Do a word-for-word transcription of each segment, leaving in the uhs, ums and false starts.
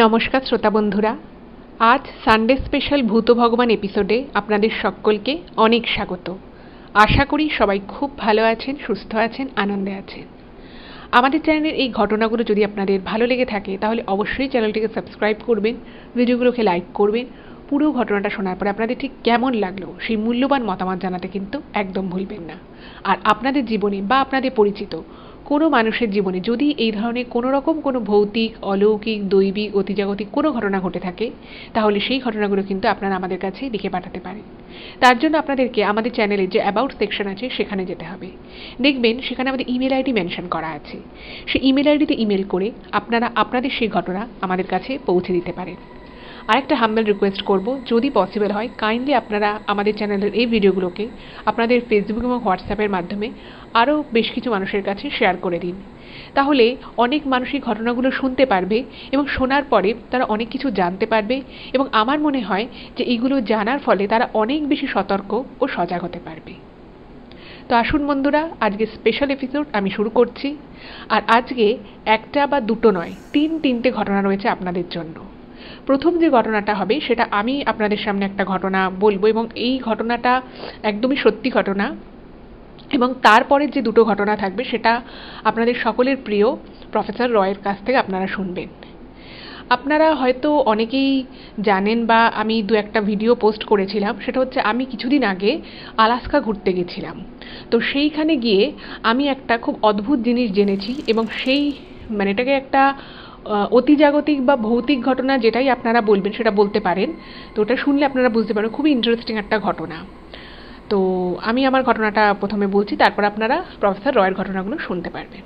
নমস্কার শ্রোতা বন্ধুরা, আজ সানডে স্পেশাল ভূত ভগবান এপিসোডে আপনাদের সকলকে অনেক স্বাগত। আশা করি সবাই খুব ভালো আছেন, সুস্থ আছেন, আনন্দে আছেন। আমাদের চ্যানেলের এই ঘটনাগুলো যদি আপনাদের ভালো লেগে থাকে তাহলে অবশ্যই চ্যানেলটিকে সাবস্ক্রাইব করবেন, ভিডিওগুলোকে লাইক করবেন। পুরো ঘটনাটা শোনার পরে আপনাদের ঠিক কেমন লাগলো সেই মূল্যবান মতামত জানাতে কিন্তু একদম ভুলবেন না। আর আপনাদের জীবনে বা আপনাদের পরিচিত কোনো মানুষের জীবনে যদি এই ধরনের কোনো রকম কোনো ভৌতিক, অলৌকিক, দৈবিক, অতিজাগতিক কোনো ঘটনা ঘটে থাকে তাহলে সেই ঘটনাগুলো কিন্তু আপনারা আমাদের কাছে লিখে পাঠাতে পারেন। তার জন্য আপনাদেরকে আমাদের চ্যানেলের যে অ্যাবাউট সেকশন আছে সেখানে যেতে হবে। দেখবেন সেখানে আমাদের ইমেল আইডি মেনশন করা আছে। সেই ইমেল আইডিতে ইমেল করে আপনারা আপনাদের সেই ঘটনা আমাদের কাছে পৌঁছে দিতে পারেন। আরেকটা হাম্বল রিকোয়েস্ট করব, যদি পসিবল হয় কাইন্ডলি আপনারা আমাদের চ্যানেলের এই ভিডিওগুলোকে আপনাদের ফেসবুক এবং হোয়াটসঅ্যাপের মাধ্যমে আরও বেশ কিছু মানুষের কাছে শেয়ার করে দিন। তাহলে অনেক মানুষই ঘটনাগুলো শুনতে পারবে এবং শোনার পরে তারা অনেক কিছু জানতে পারবে এবং আমার মনে হয় যে এইগুলো জানার ফলে তারা অনেক বেশি সতর্ক ও সজাগ হতে পারবে। তো আসুন বন্ধুরা, আজকে স্পেশাল এপিসোড আমি শুরু করছি। আর আজকে একটা বা দুটো নয়, তিন তিনটে ঘটনা রয়েছে আপনাদের জন্য। প্রথম যে ঘটনাটা হবে সেটা আমি আপনাদের সামনে একটা ঘটনা বলবো এবং এই ঘটনাটা একদমই সত্যি ঘটনা, এবং তারপরে যে দুটো ঘটনা থাকবে সেটা আপনাদের সকলের প্রিয় প্রফেসর রয়ের কাছ থেকে আপনারা শুনবেন। আপনারা হয়তো অনেকেই জানেন বা আমি দু একটা ভিডিও পোস্ট করেছিলাম, সেটা হচ্ছে আমি কিছুদিন আগে আলাস্কা ঘুরতে গেছিলাম। তো সেইখানে গিয়ে আমি একটা খুব অদ্ভুত জিনিস জেনেছি এবং সেই মানে এটাকে একটা অতিজাগতিক বা ভৌতিক ঘটনা যেটাই আপনারা বলবেন সেটা বলতে পারেন। তো ওটা শুনলে আপনারা বুঝতে পারেন খুবই ইন্টারেস্টিং একটা ঘটনা। তো আমি আমার ঘটনাটা প্রথমে বলছি, তারপর আপনারা প্রফেসর রয়ের ঘটনাগুলো শুনতে পারবেন।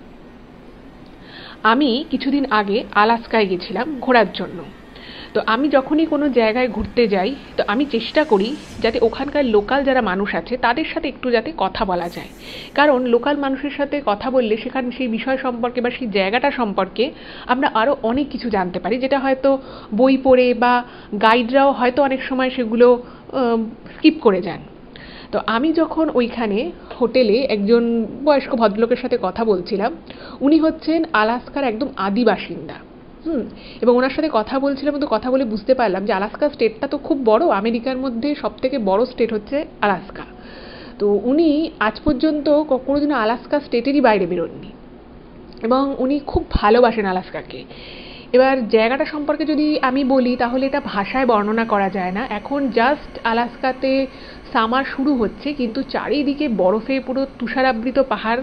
আমি কিছুদিন আগে আলাস্কায় গেছিলাম ঘোরার জন্য। তো আমি যখনই কোনো জায়গায় ঘুরতে যাই তো আমি চেষ্টা করি যাতে ওখানকার লোকাল যারা মানুষ আছে তাদের সাথে একটু যাতে কথা বলা যায়, কারণ লোকাল মানুষের সাথে কথা বললে সেখানে সেই বিষয় সম্পর্কে বা সেই জায়গাটা সম্পর্কে আমরা আরও অনেক কিছু জানতে পারি, যেটা হয়তো বই পড়ে বা গাইডরাও হয়তো অনেক সময় সেগুলো স্কিপ করে যান। তো আমি যখন ওইখানে হোটেলে একজন বয়স্ক ভদ্রলোকের সাথে কথা বলছিলাম, উনি হচ্ছেন আলাস্কার একদম আদি বাসিন্দা। হুম এবং ওনার সাথে কথা বলছিলাম, তো কথা বলে বুঝতে পারলাম যে আলাস্কা স্টেটটা তো খুব বড়, আমেরিকার মধ্যে সব থেকে বড় স্টেট হচ্ছে আলাস্কা। তো উনি আজ পর্যন্ত কোনোদিনও আলাস্কা স্টেটেরই বাইরে বেরোননি এবং উনি খুব ভালোবাসেন আলাস্কাকে। এবার জায়গাটা সম্পর্কে যদি আমি বলি তাহলে এটা ভাষায় বর্ণনা করা যায় না। এখন জাস্ট আলাস্কাতে সামার শুরু হচ্ছে, কিন্তু চারিদিকে বরফে পুরো তুষারাবৃত পাহাড়,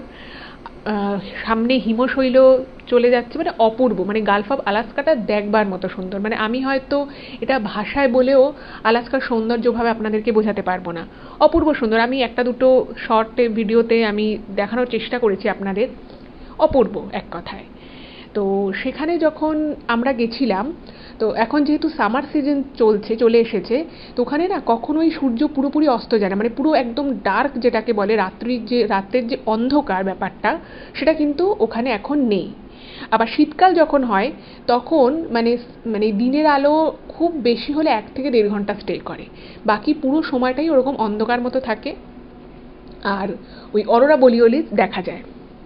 সামনে হিমশৈল চলে যাচ্ছে, মানে অপূর্ব, মানে গালফ অফ আলাস্কাটা দেখবার মতো সুন্দর। মানে আমি হয়তো এটা ভাষায় বলেও আলাস্কার সৌন্দর্যভাবে আপনাদেরকে বোঝাতে পারবো না। অপূর্ব সুন্দর। আমি একটা দুটো শর্টে ভিডিওতে আমি দেখানোর চেষ্টা করেছি আপনাদের। অপূর্ব এক কথায়। তো সেখানে যখন আমরা গেছিলাম, তো এখন যেহেতু সামার সিজন চলছে চলে এসেছে, তো ওখানে না কখনোই সূর্য পুরোপুরি অস্ত যায় না, মানে পুরো একদম ডার্ক যেটাকে বলে রাত্রির যে রাতের যে অন্ধকার ব্যাপারটা সেটা কিন্তু ওখানে এখন নেই। আবার শীতকাল যখন হয় তখন মানে মানে দিনের আলো খুব বেশি হলে এক থেকে দেড় ঘন্টা স্টে করে, বাকি পুরো সময়টাই ওরকম অন্ধকার মতো থাকে আর ওই অরোরা বোরিয়ালিস দেখা যায়।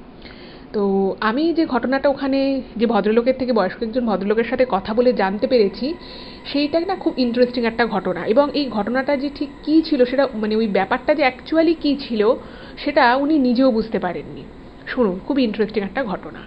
তো আমি যে ঘটনাটা ওখানে যে ভদ্রলোকের থেকে বয়স্ক একজন ভদ্রলোকের সাথে কথা বলে জানতে পেরেছি সেইটা না খুব ইন্টারেস্টিং একটা ঘটনা, এবং এই ঘটনাটা যে ঠিক কী ছিল সেটা মানে ওই ব্যাপারটা যে অ্যাকচুয়ালি কী ছিল সেটা উনি নিজেও বুঝতে পারেননি। শুনুন, খুব ইন্টারেস্টিং একটা ঘটনা।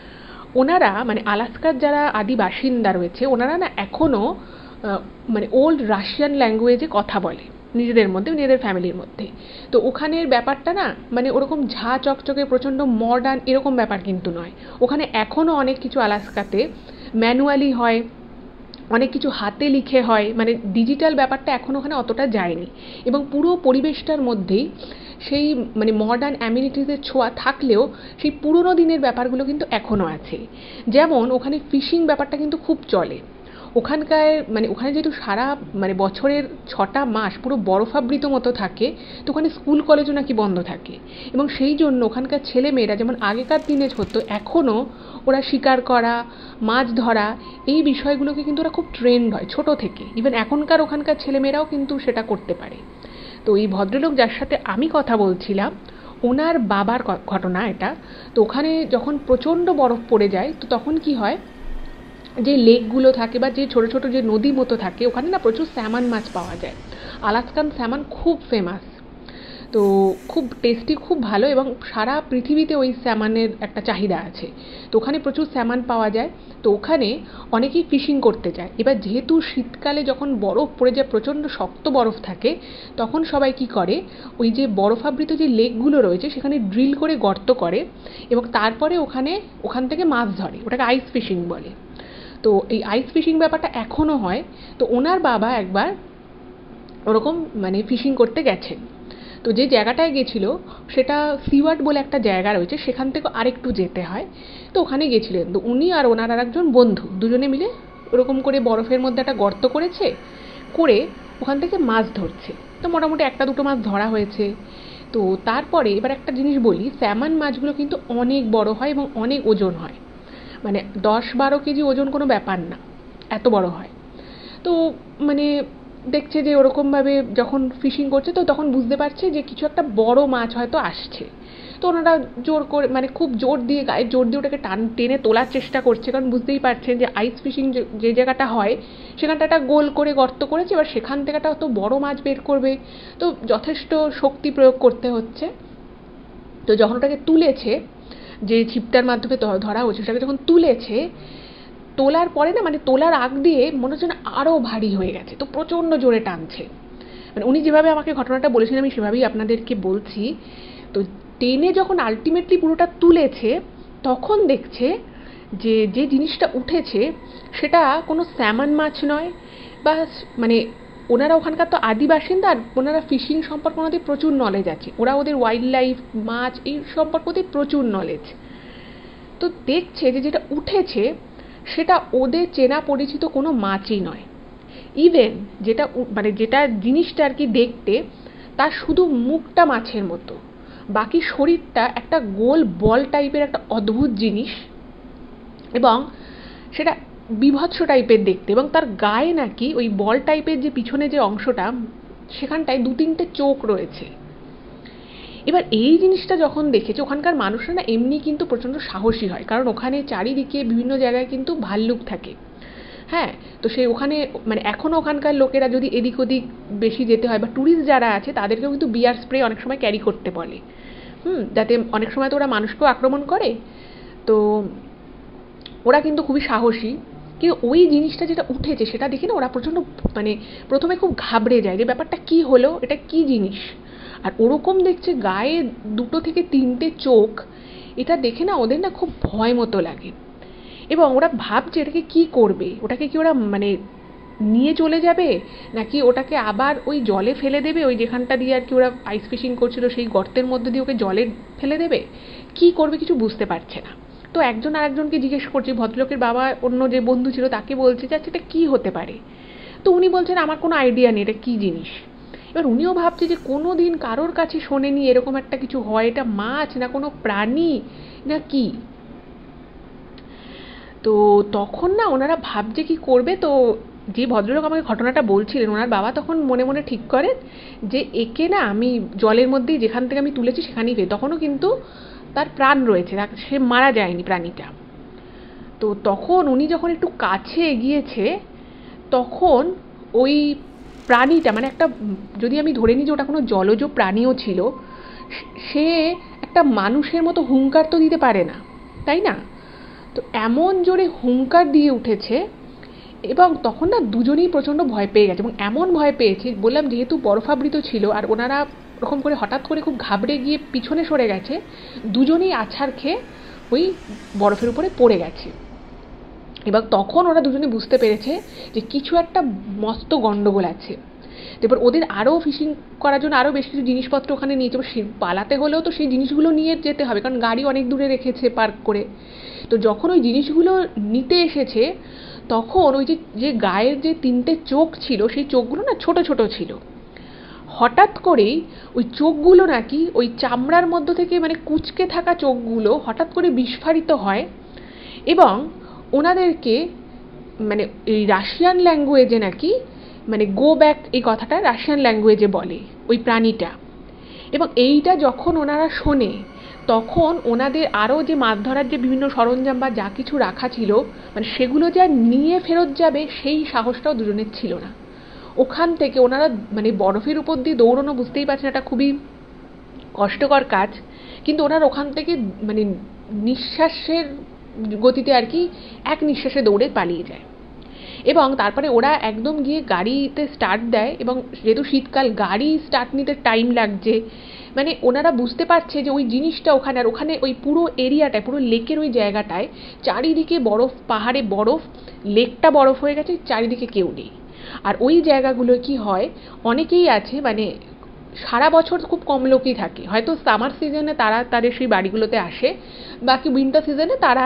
ওনারা মানে আলাস্কার যারা আদি বাসিন্দা রয়েছে ওনারা না এখনও মানে ওল্ড রাশিয়ান ল্যাঙ্গুয়েজে কথা বলে নিজেদের মধ্যে, নিজেদের ফ্যামিলির মধ্যে। তো ওখানের ব্যাপারটা না মানে ওরকম ঝা চকচকে প্রচণ্ড মডার্ন এরকম ব্যাপার কিন্তু নয়। ওখানে এখনও অনেক কিছু আলাস্কাতে ম্যানুয়ালি হয়, অনেক কিছু হাতে লিখে হয়, মানে ডিজিটাল ব্যাপারটা এখন ওখানে অতটা যায়নি এবং পুরো পরিবেশটার মধ্যেই সেই মানে মডার্ন অ্যামিনিটিসের ছোঁয়া থাকলেও সেই পুরনো দিনের ব্যাপারগুলো কিন্তু এখনও আছে। যেমন ওখানে ফিশিং ব্যাপারটা কিন্তু খুব চলে ওখানকার, মানে ওখানে যেহেতু সারা মানে বছরের ছটা মাস পুরো বরফাবৃত মতো থাকে, তো ওখানে স্কুল কলেজও নাকি বন্ধ থাকে এবং সেই জন্য ওখানকার ছেলেমেয়েরা যেমন আগেকার দিনে হতো এখনও ওরা শিকার করা, মাছ ধরা এই বিষয়গুলোকে কিন্তু ওরা খুব ট্রেন্ড হয় ছোটো থেকে। ইভেন এখনকার ওখানকার ছেলেমেয়েরাও কিন্তু সেটা করতে পারে। তো এই ভদ্রলোক যার সাথে আমি কথা বলছিলাম ওনার বাবার ঘটনা এটা। তো ওখানে যখন প্রচণ্ড বরফ পড়ে যায় তো তখন কি হয়, যে লেকগুলো থাকে বা যে ছোটো ছোটো যে নদী মতো থাকে, ওখানে না প্রচুর স্যামন মাছ পাওয়া যায়। আলাস্কান স্যামন খুব ফেমাস, তো খুব টেস্টি, খুব ভালো, এবং সারা পৃথিবীতে ওই স্যামনের একটা চাহিদা আছে। তো ওখানে প্রচুর স্যামন পাওয়া যায়। তো ওখানে অনেকেই ফিশিং করতে যায়। এবার যেহেতু শীতকালে যখন বরফ পড়ে যায়, প্রচণ্ড শক্ত বরফ থাকে, তখন সবাই কী করে, ওই যে বরফাবৃত যে লেকগুলো রয়েছে সেখানে ড্রিল করে গর্ত করে এবং তারপরে ওখানে ওখান থেকে মাছ ধরে। ওটাকে আইস ফিশিং বলে। তো এই আইস ফিশিং ব্যাপারটা এখনও হয়। তো ওনার বাবা একবার ওরকম মানে ফিশিং করতে গেছেন। তো যে জায়গাটায় গেছিল সেটা সিওয়ার্ড বলে একটা জায়গা রয়েছে, সেখান থেকে আরেকটু যেতে হয়। তো ওখানে গেছিলেন। তো উনি আর ওনার আর একজন বন্ধু দুজনে মিলে ওরকম করে বরফের মধ্যে একটা গর্ত করেছে, করে ওখান থেকে মাছ ধরছে। তো মোটামুটি একটা দুটো মাছ ধরা হয়েছে। তো তারপরে এবার একটা জিনিস বলি, স্যামন মাছগুলো কিন্তু অনেক বড় হয় এবং অনেক ওজন হয়, মানে দশ বারো কেজি ওজন কোনো ব্যাপার না, এত বড় হয়। তো মানে দেখছে যে ওরকমভাবে যখন ফিশিং করছে, তো তখন বুঝতে পারছে যে কিছু একটা বড় মাছ হয়তো আসছে। তো ওনারা জোর করে, মানে খুব জোর দিয়ে, গায়ে জোর দিয়ে ওটাকে টান টেনে তোলার চেষ্টা করছে, কারণ বুঝতেই পারছেন যে আইস ফিশিং যে জায়গাটা হয় সেখানটা একটা গোল করে গর্ত করেছে, এবার সেখান থেকে একটা অত বড় মাছ বের করবে, তো যথেষ্ট শক্তি প্রয়োগ করতে হচ্ছে। তো যখন ওটাকে তুলেছে, যে ছিপটার মাধ্যমে ধরা হচ্ছে, সেটাকে যখন তুলেছে, তোলার পরে না, মানে তোলার আগ দিয়ে মনে হচ্ছে না আরও ভারী হয়ে গেছে, তো প্রচণ্ড জোরে টানছে। মানে উনি যেভাবে আমাকে ঘটনাটা বলেছিলেন আমি সেভাবেই আপনাদেরকে বলছি। তো টেনে যখন আলটিমেটলি পুরোটা তুলেছে, তখন দেখছে যে যে জিনিসটা উঠেছে সেটা কোনো স্যামন মাছ নয়, বা মানে ওনারা ওখানকার তো আদি বাসিন্দা, আর ওনারা ফিশিং সম্পর্কে ওনাদের প্রচুর নলেজ আছে, ওরা ওদের ওয়াইল্ড লাইফ, মাছ এই সম্পর্কে ওদের প্রচুর নলেজ। তো দেখছে যে যেটা উঠেছে সেটা ওদের চেনা পরিচিত কোনো মাছই নয়। ইভেন যেটা মানে যেটা জিনিসটা আর কি দেখতে, তার শুধু মুখটা মাছের মতো, বাকি শরীরটা একটা গোল বল টাইপের একটা অদ্ভুত জিনিস, এবং সেটা বীভৎস টাইপের দেখতে, এবং তার গায়ে নাকি ওই বল টাইপের যে পিছনে যে অংশটা, সেখানটায় দু তিনটে চোখ রয়েছে। এবার এই জিনিসটা যখন দেখেছে, ওখানকার মানুষরা না এমনি কিন্তু প্রচণ্ড সাহসী হয়, কারণ ওখানে চারিদিকে বিভিন্ন জায়গায় কিন্তু ভাল্লুক থাকে। হ্যাঁ, তো সেই ওখানে মানে এখনও ওখানকার লোকেরা যদি এদিক ওদিক বেশি যেতে হয়, বা ট্যুরিস্ট যারা আছে তাদেরকেও কিন্তু বিয়ার স্প্রে অনেক সময় ক্যারি করতে বলে, হুম যাতে অনেক সময় তো ওরা মানুষকেও আক্রমণ করে। তো ওরা কিন্তু খুবই সাহসী। কিন্তু ওই জিনিসটা যেটা উঠেছে সেটা দেখে না ওরা প্রচণ্ড মানে প্রথমে খুব ঘাবড়ে যায় যে ব্যাপারটা কী হলো, এটা কী জিনিস। আর ওরকম দেখছে গায়ে দুটো থেকে তিনটে চোখ, এটা দেখে না ওদের না খুব ভয় মতো লাগে, এবং ওরা ভাবছে এটাকে কী করবে, ওটাকে কি ওরা মানে নিয়ে চলে যাবে, নাকি ওটাকে আবার ওই জলে ফেলে দেবে, ওই যেখানটা দিয়ে আর কি ওরা আইস ফিশিং করছিল সেই গর্তের মধ্যে দিয়ে ওকে জলে ফেলে দেবে, কী করবে কিছু বুঝতে পারছে না। তো একজন আর একজনকে জিজ্ঞেস করছে, ভদ্রলোকের বাবা অন্য যে বন্ধু ছিল তাকে বলছে যে আচ্ছা এটা কী হতে পারে। তো উনি বলছেন আমার কোনো আইডিয়া নেই এটা কী জিনিস। এবার উনিও ভাবছে যে কোনো দিন কারোর কাছে শোনেনি এরকম একটা কিছু হয়, এটা মাছ না কোনো প্রাণী না কি। তো তখন না ওনারা ভাবছে কি করবে। তো যে ভদ্রলোক আমাকে ঘটনাটা বলছিলেন, ওনার বাবা তখন মনে মনে ঠিক করেন যে একে না আমি জলের মধ্যেই যেখান থেকে আমি তুলেছি সেখানেই ফেলে, তখনও কিন্তু তার প্রাণ রয়েছে, সে মারা যায়নি প্রাণীটা। তো তখন উনি যখন একটু কাছে এগিয়েছে, তখন ওই প্রাণীটা মানে একটা, যদি আমি ধরে নিই যে ওটা কোনো জলজ প্রাণীও ছিল, সে একটা মানুষের মতো হুঙ্কার তো দিতে পারে না, তাই না? তো এমন জোরে হুঙ্কার দিয়ে উঠেছে, এবং তখন না দুজনেই প্রচণ্ড ভয় পেয়ে গেছে, এবং এমন ভয় পেয়েছে, বললাম যেহেতু বরফাবৃত ছিল, আর ওনারা ওরকম করে হঠাৎ করে খুব ঘাবড়ে গিয়ে পিছনে সরে গেছে, দুজনেই আছাড় খেয়ে ওই বরফের উপরে পড়ে গেছে। এবার তখন ওরা দুজনে বুঝতে পেরেছে যে কিছু একটা মস্ত গন্ডগোল আছে। এবার ওদের আরও ফিশিং করার জন্য আরও বেশ কিছু জিনিসপত্র ওখানে নিয়েছে, সে পালাতে হলেও তো সেই জিনিসগুলো নিয়ে যেতে হবে, কারণ গাড়ি অনেক দূরে রেখেছে পার্ক করে। তো যখন ওই জিনিসগুলো নিতে এসেছে, তখন ওই যে যে গায়ের যে তিনটে চোখ ছিল সেই চোখগুলো না ছোট ছোট ছিল। হঠাৎ করেই ওই চোখগুলো নাকি ওই চামড়ার মধ্য থেকে, মানে কুঁচকে থাকা চোখগুলো হঠাৎ করে বিস্ফারিত হয়, এবং ওনাদেরকে মানে এই রাশিয়ান ল্যাঙ্গুয়েজে নাকি মানে গো ব্যাক এই কথাটা রাশিয়ান ল্যাঙ্গুয়েজে বলে ওই প্রাণীটা। এবং এইটা যখন ওনারা শোনে, তখন ওনাদের আরও যে মাছ ধরার যে বিভিন্ন সরঞ্জাম বা যা কিছু রাখা ছিল, মানে সেগুলো যা নিয়ে ফেরত যাবে সেই সাহসটাও দুজনের ছিল না। ওখান থেকে ওনারা মানে বরফের উপর দিয়ে দৌড়ানো, বুঝতেই পারছেন এটা খুবই কষ্টকর কাজ, কিন্তু ওনারা ওখান থেকে মানে নিঃশ্বাসের গতিতে আর কি এক নিঃশ্বাসে দৌড়ে পালিয়ে যায়। এবং তারপরে ওরা একদম গিয়ে গাড়িতে স্টার্ট দেয়, এবং যেহেতু শীতকাল গাড়ি স্টার্ট নিতে টাইম লাগছে, মানে ওনারা বুঝতে পারছে যে ওই জিনিসটা ওখানে, আর ওখানে ওই পুরো এরিয়াটায়, পুরো লেকের ওই জায়গাটায় চারিদিকে বরফ, পাহাড়ে বরফ, লেকটা বরফ হয়ে গেছে, চারিদিকে কেউ নেই। আর ওই জায়গাগুলো কি হয়, অনেকেই আছে মানে সারা বছর খুব কম লোকই থাকে, হয়তো সামার সিজনে তারা তাদের সেই বাড়িগুলোতে আসে, বাকি উইন্টার সিজনে তারা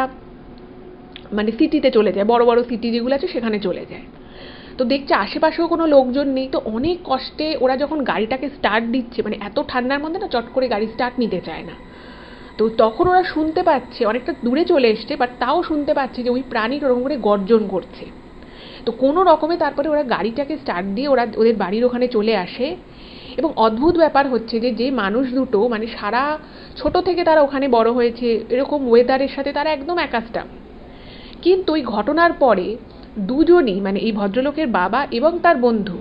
মানে সিটিতে চলে যায়, বড় বড় সিটি যেগুলো আছে সেখানে চলে যায়। তো দেখছে আশেপাশেও কোনো লোকজন নেই, তো অনেক কষ্টে ওরা যখন গাড়িটাকে স্টার্ট দিচ্ছে, মানে এত ঠান্ডার মধ্যে না চট করে গাড়ি স্টার্ট নিতে চায় না, তো তখন ওরা শুনতে পাচ্ছে, অনেকটা দূরে চলে এসছে বাট তাও শুনতে পাচ্ছে যে ওই প্রাণীর ওরকম করে গর্জন করছে। তো কোনো রকমে তারপরে ওরা গাড়িটাকে স্টার্ট দিয়ে ওরা ওদের বাড়ির ওখানে চলে আসে। এবং অদ্ভুত ব্যাপার হচ্ছে যে যে মানুষ দুটো মানে সারা ছোট থেকে তারা ওখানে বড় হয়েছে, এরকম ওয়েদারের সাথে তারা একদম একাস্টাম, কিন্তু ওই ঘটনার পরে দুজনই মানে এই ভদ্রলোকের বাবা এবং তার বন্ধু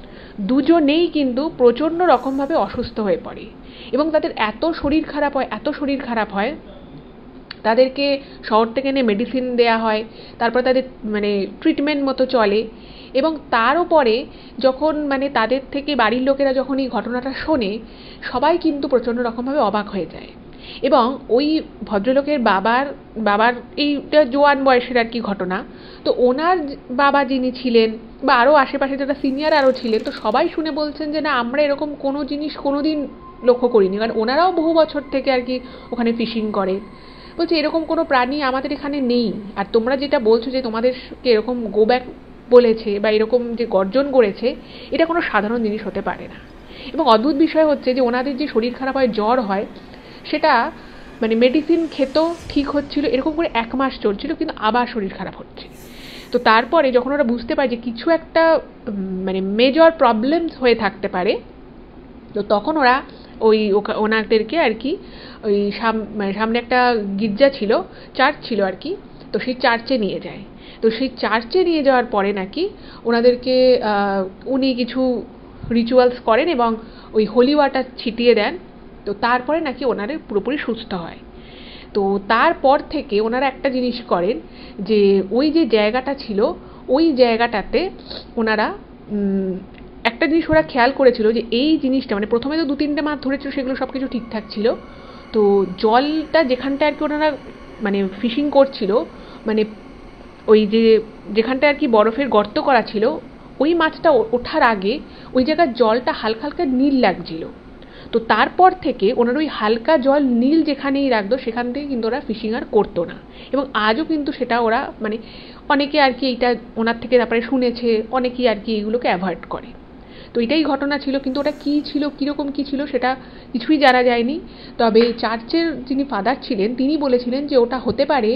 দুজনেই কিন্তু প্রচণ্ড রকমভাবে অসুস্থ হয়ে পড়ে, এবং তাদের এত শরীর খারাপ হয়, এত শরীর খারাপ হয়, তাদেরকে শহর থেকে এনে মেডিসিন দেওয়া হয়, তারপর তাদের মানে ট্রিটমেন্ট মতো চলে। এবং তার উপরে যখন মানে তাদের থেকে বাড়ির লোকেরা যখন এই ঘটনাটা শোনে, সবাই কিন্তু প্রচণ্ড রকমভাবে অবাক হয়ে যায়। এবং ওই ভদ্রলোকের বাবার বাবার এইটা জোয়ান বয়সের আর কি ঘটনা, তো ওনার বাবা যিনি ছিলেন বা আরও আশেপাশে যারা সিনিয়র আরও ছিলেন, তো সবাই শুনে বলছেন যে না, আমরা এরকম কোনো জিনিস কোনো দিন লক্ষ্য করিনি, কারণ ওনারাও বহু বছর থেকে আর কি ওখানে ফিশিং করে। বলছে এরকম কোনো প্রাণী আমাদের এখানে নেই, আর তোমরা যেটা বলছো যে তোমাদেরকে এরকম গো ব্যাক বলেছে বা এরকম যে গর্জন করেছে, এটা কোনো সাধারণ জিনিস হতে পারে না। এবং অদ্ভুত বিষয় হচ্ছে যে ওনাদের যে শরীর খারাপ হয়, জ্বর হয়, সেটা মানে মেডিসিন খেতেও ঠিক হচ্ছিল, এরকম করে এক মাস চলছিল, কিন্তু আবার শরীর খারাপ হচ্ছে। তো তারপরে যখন ওরা বুঝতে পারে যে কিছু একটা মানে মেজর প্রবলেমস হয়ে থাকতে পারে, তো তখন ওরা ওই ওনাদেরকে আর কি ওই সামনে একটা গির্জা ছিল, চার্চ ছিল আর কি, তো সেই চার্চে নিয়ে যায়। তো সেই চার্চে নিয়ে যাওয়ার পরে নাকি ওনাদেরকে উনি কিছু রিচুয়ালস করেন এবং ওই হোলি ওয়াটার ছিটিয়ে দেন, তো তারপরে নাকি ওনাদের পুরোপুরি সুস্থ হয়। তো তারপর থেকে ওনারা একটা জিনিস করেন যে ওই যে জায়গাটা ছিল ওই জায়গাটাতে ওনারা একটা জিনিস ওরা খেয়াল করেছিল যে এই জিনিসটা মানে প্রথমে তো দু তিনটে মাছ ধরেছিল, সেগুলো সব কিছু ঠিকঠাক ছিল, তো জলটা যেখানটা আর কি ওনারা মানে ফিশিং করছিল, মানে ওই যে যেখানটা আর কি বরফের গর্ত করা ছিল, ওই মাছটা ওঠার আগে ওই জায়গার জলটা হালকা হালকা নীল লাগছিল। তো তারপর থেকে ওনার ওই হালকা জল নীল যেখানেই রাখতো সেখান থেকে কিন্তু ওরা ফিশিং আর করতো না, এবং আজও কিন্তু সেটা ওরা মানে অনেকে আর কি এইটা ওনার থেকে তারপরে শুনেছে, অনেকেই আর কি এইগুলোকে অ্যাভয়েড করে। তো এটাই ঘটনা ছিল, কিন্তু ওটা কী ছিল, কীরকম কী ছিল সেটা কিছুই জানা যায়নি। তবে চার্চের যিনি ফাদার ছিলেন তিনি বলেছিলেন যে ওটা হতে পারে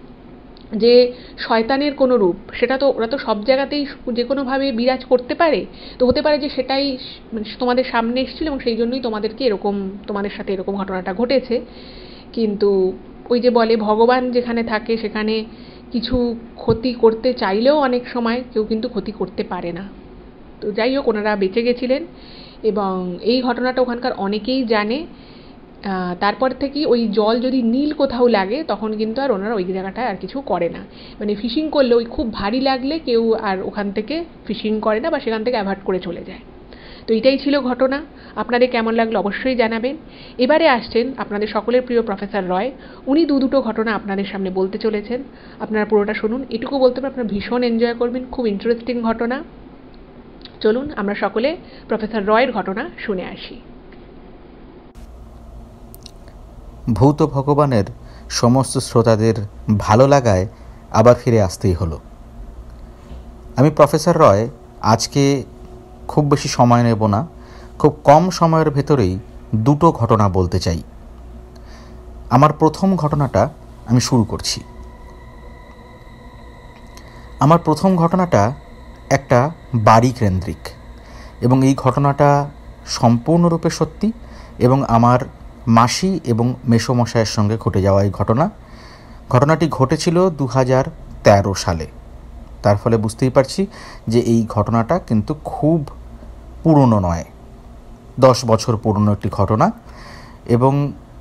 যে শয়তানের কোনো রূপ, সেটা তো ওরা তো সব জায়গাতেই যে কোনোভাবে বিরাজ করতে পারে, তো হতে পারে যে সেটাই তোমাদের সামনে এসেছিল এবং সেই জন্যই তোমাদেরকে এরকম তোমাদের সাথে এরকম ঘটনাটা ঘটেছে। কিন্তু ওই যে বলে ভগবান যেখানে থাকে সেখানে কিছু ক্ষতি করতে চাইলেও অনেক সময় কেউ কিন্তু ক্ষতি করতে পারে না। তো যাই হোক, ওনারা বেঁচে গেছিলেন এবং এই ঘটনাটা ওখানকার অনেকেই জানে। তারপর থেকে ওই জল যদি নীল কোথাও লাগে তখন কিন্তু আর ওনারা ওই জায়গাটায় আর কিছু করে না, মানে ফিশিং করলে ওই খুব ভারী লাগলে কেউ আর ওখান থেকে ফিশিং করে না বা সেখান থেকে অ্যাভয়েড করে চলে যায়। তো এটাই ছিল ঘটনা। আপনাদের কেমন লাগলো অবশ্যই জানাবেন। এবারে আসছেন আপনাদের সকলের প্রিয় প্রফেসর রয়, উনি দু দুটো ঘটনা আপনাদের সামনে বলতে চলেছেন। আপনারা পুরোটা শুনুন, এটুকু বলতে পারেন আপনারা ভীষণ এনজয় করবেন, খুব ইন্টারেস্টিং ঘটনা। চলুন আমরা সকলে প্রফেসর রয়ের ঘটনা শুনে আসি। ভৌত ভগবানের সমস্ত শ্রোতাদের ভালো লাগায় আবার ফিরে আসতেই হলো। আমি প্রফেসর রয় আজকে খুব বেশি সময় নেব না, খুব কম সময়ের ভেতরেই দুটো ঘটনা বলতে চাই। আমার প্রথম ঘটনাটা আমি শুরু করছি। আমার প্রথম ঘটনাটা একটা বাড়ি কেন্দ্রিক, এবং এই ঘটনাটা সম্পূর্ণরূপে সত্যি এবং আমার মাসি এবং মেসোমশাইয়ের সঙ্গে ঘটে যাওয়া এই ঘটনা। ঘটনাটি ঘটেছিল দু হাজার তেরো সালে। তার ফলে বুঝতেই পারছি যে এই ঘটনাটা কিন্তু খুব পুরনো নয়, দশ বছর পুরনো একটি ঘটনা। এবং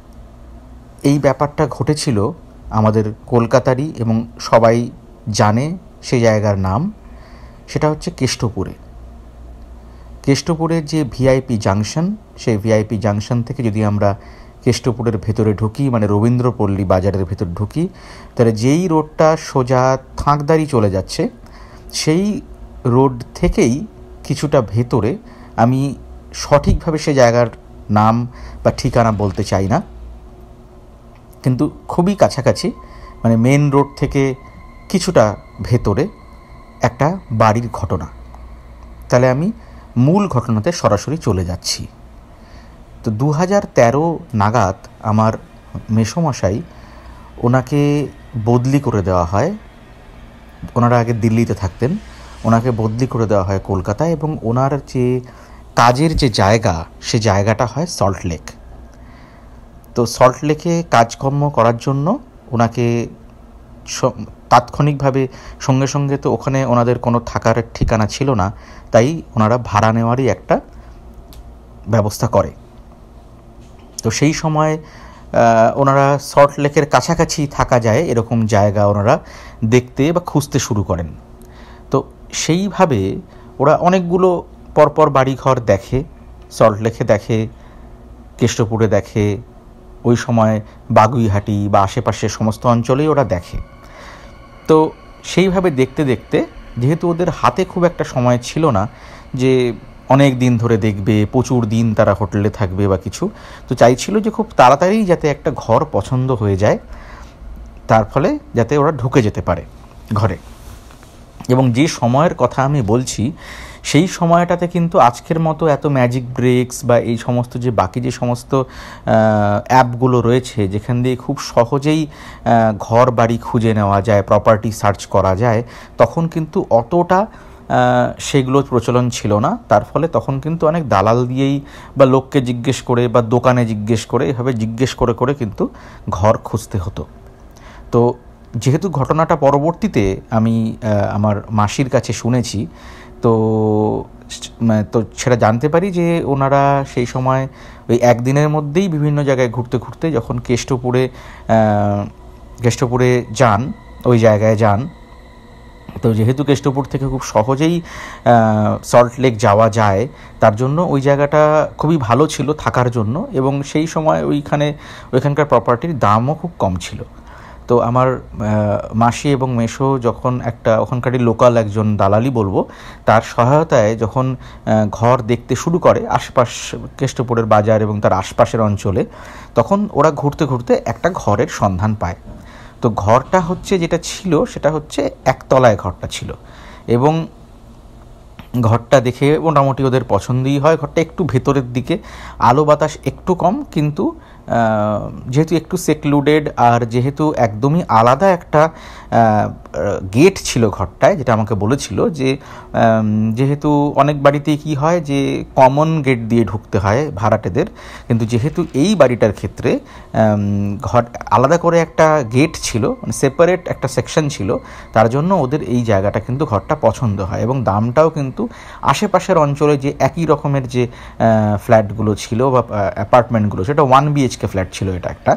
এই ব্যাপারটা ঘটেছিল আমাদের কলকাতারই, এবং সবাই জানে সেই জায়গার নাম, সেটা হচ্ছে কেষ্টপুরে। কেষ্টপুরের যে ভিআইপি জাংশন, সেই ভিআইপি জাংশন থেকে যদি আমরা কেষ্টপুরের ভেতরে ঢুকি, মানে রবীন্দ্রপল্লী বাজারের ভেতর ঢুকি, তাহলে যেই রোডটা সোজা থাঁকদারি চলে যাচ্ছে, সেই রোড থেকেই কিছুটা ভেতরে, আমি সঠিকভাবে সে জায়গার নাম বা ঠিকানা বলতে চাই না, কিন্তু খুবই কাছাকাছি, মানে মেন রোড থেকে কিছুটা ভেতরে একটা বাড়ির ঘটনা। তাহলে আমি মূল ঘটনাতে সরাসরি চলে যাচ্ছি। তো দু হাজার তেরো নাগাদ আমার মেসোমশাই, ওনাকে বদলি করে দেওয়া হয়। ওনারা আগে দিল্লিতে থাকতেন, ওনাকে বদলি করে দেওয়া হয় কলকাতায়, এবং ওনার যে কাজের যে জায়গা, সে জায়গাটা হয় সল্টলেক। তো সল্টলেকে কাজকর্ম করার জন্য ওনাকে তাৎক্ষণিকভাবে সঙ্গে সঙ্গে, তো ওখানে ওনাদের কোনো থাকার ঠিকানা ছিল না, তাই ওনারা ভাড়া নেওয়ারই একটা ব্যবস্থা করে। তো সেই সময় ওনারা সল্টলেকের কাছাকাছি থাকা যায় এরকম জায়গা ওনারা দেখতে বা খুঁজতে শুরু করেন। তো সেইভাবে ওরা অনেকগুলো পরপর বাড়িঘর দেখে, সল্টলেকে দেখে, কেষ্টপুরে দেখে, ওই সময় বাগুইহাটি বা আশেপাশের সমস্ত অঞ্চলেই ওরা দেখে। তো সেইভাবে দেখতে দেখতে, যেহেতু ওদের হাতে খুব একটা সময় ছিল না যে অনেক দিন ধরে দেখবে, প্রচুর দিন তারা হোটেলে থাকবে বা কিছু, তো চাইছিল যে খুব তাড়াতাড়ি যাতে একটা ঘর পছন্দ হয়ে যায়, তার ফলে যাতে ওরা ঢুকে যেতে পারে ঘরে। এবং যে সময়ের কথা আমি বলছি, সেই সময়টাতে কিন্তু আজকের মতো এত ম্যাজিক ব্রেকস বা এই সমস্ত যে বাকি যে সমস্ত অ্যাপগুলো রয়েছে, যেখান দিয়ে খুব সহজেই ঘর বাড়ি খুঁজে নেওয়া যায়, প্রপার্টি সার্চ করা যায়, তখন কিন্তু অতটা সেগুলোর প্রচলন ছিল না। তার ফলে তখন কিন্তু অনেক দালাল দিয়েই বা লোককে জিজ্ঞেস করে বা দোকানে জিজ্ঞেস করে, এভাবে জিজ্ঞেস করে করে কিন্তু ঘর খুঁজতে হতো। তো যেহেতু ঘটনাটা পরবর্তীতে আমি আমার মাসির কাছে শুনেছি, তো তো সেটা জানতে পারি যে ওনারা সেই সময় ওই একদিনের মধ্যেই বিভিন্ন জায়গায় ঘুরতে ঘুরতে যখন কেষ্টপুরে কেষ্টপুরে যান, ওই জায়গায় যান, তো যেহেতু কেষ্টপুর থেকে খুব সহজেই সল্টলেক যাওয়া যায়, তার জন্য ওই জায়গাটা খুবই ভালো ছিল থাকার জন্য, এবং সেই সময় ওইখানে ওইখানকার প্রপার্টির দামও খুব কম ছিল। তো আমার মাসি এবং মেসো যখন একটা ওখানকারই লোকাল একজন দালালি বলবো, তার সহায়তায় যখন ঘর দেখতে শুরু করে আশপাশ কেষ্টপুরের বাজার এবং তার আশপাশের অঞ্চলে, তখন ওরা ঘুরতে ঘুরতে একটা ঘরের সন্ধান পায়। তো ঘরটা হচ্ছে যেটা ছিল, সেটা হচ্ছে একতলায় ঘরটা ছিল, এবং ঘরটা দেখে মোটামুটি ওদের পছন্দই হয়। ঘরটা একটু ভেতরের দিকে, আলো বাতাস একটু কম, কিন্তু যেহেতু একটু সেক্লুডেড, আর যেহেতু একদমই আলাদা একটা গেট ছিল ঘরটায়, যেটা আমাকে বলেছিল যে যেহেতু অনেক বাড়িতেই কি হয় যে কমন গেট দিয়ে ঢুকতে হয় ভাড়াটেদের, কিন্তু যেহেতু এই বাড়িটার ক্ষেত্রে ঘর আলাদা করে একটা গেট ছিল, মানে সেপারেট একটা সেকশন ছিল, তার জন্য ওদের এই জায়গাটা কিন্তু ঘরটা পছন্দ হয়। এবং দামটাও কিন্তু আশেপাশের অঞ্চলে যে একই রকমের যে ফ্ল্যাটগুলো ছিল বা অ্যাপার্টমেন্টগুলো, সেটা ওয়ান বিএইচকে ফ্ল্যাট ছিল এটা একটা।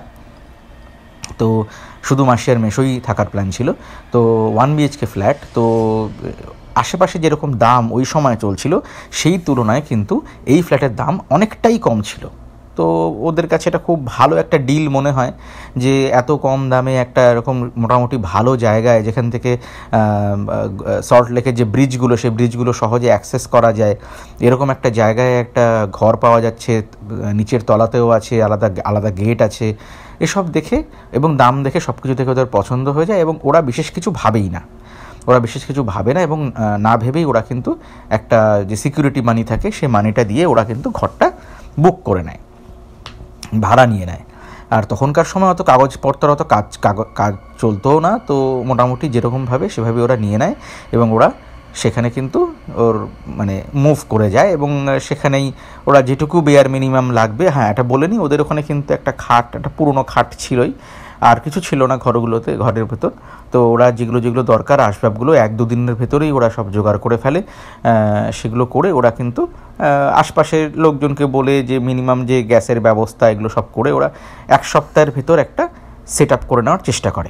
তো শুধু মাসি আর মেসোই থাকার প্ল্যান ছিল। তো ওয়ান বিএইচকে ফ্ল্যাট, তো আশেপাশে যেরকম দাম ওই সময় চলছিল, সেই তুলনায় কিন্তু এই ফ্ল্যাটের দাম অনেকটাই কম ছিল। তো ওদের কাছে এটা খুব ভালো একটা ডিল মনে হয় যে এত কম দামে একটা এরকম মোটামুটি ভালো জায়গায়, যেখান থেকে সল্টলেকের যে ব্রিজগুলো, সেই ব্রিজগুলো সহজে অ্যাক্সেস করা যায়, এরকম একটা জায়গায় একটা ঘর পাওয়া যাচ্ছে, নিচের তলাতেও আছে, আলাদা আলাদা গেট আছে, এসব দেখে এবং দাম দেখে সব কিছু দেখে ওদের পছন্দ হয়ে যায়। এবং ওরা বিশেষ কিছু ভাবেই না, ওরা বিশেষ কিছু ভাবে না এবং না ভেবেই ওরা কিন্তু একটা যে সিকিউরিটি মানি থাকে, সেই মানিটা দিয়ে ওরা কিন্তু ঘরটা বুক করে নেয়, ভাড়া নিয়ে নেয়। আর তখনকার সময় অত কাগজপত্র অত কাজ কাজ চলতোও না, তো মোটামুটি যেরকমভাবে সেভাবে ওরা নিয়ে নেয় এবং ওরা সেখানে কিন্তু ওর মানে মুভ করে যায় এবং সেখানেই ওরা যেটুকু বেয়ার মিনিমাম লাগবে, হ্যাঁ এটা বলে নিই, ওদের ওখানে কিন্তু একটা খাট, একটা পুরনো খাট ছিলই, আর কিছু ছিল না ঘরগুলোতে, ঘরের ভেতর। তো ওরা যেগুলো যেগুলো দরকার আসবাবগুলো এক দু দিনের ভেতরেই ওরা সব জোগাড় করে ফেলে। সেগুলো করে ওরা কিন্তু আশপাশের লোকজনকে বলে যে মিনিমাম যে গ্যাসের ব্যবস্থা এগুলো সব করে ওরা এক সপ্তাহের ভেতর একটা সেট আপ করে নেওয়ার চেষ্টা করে।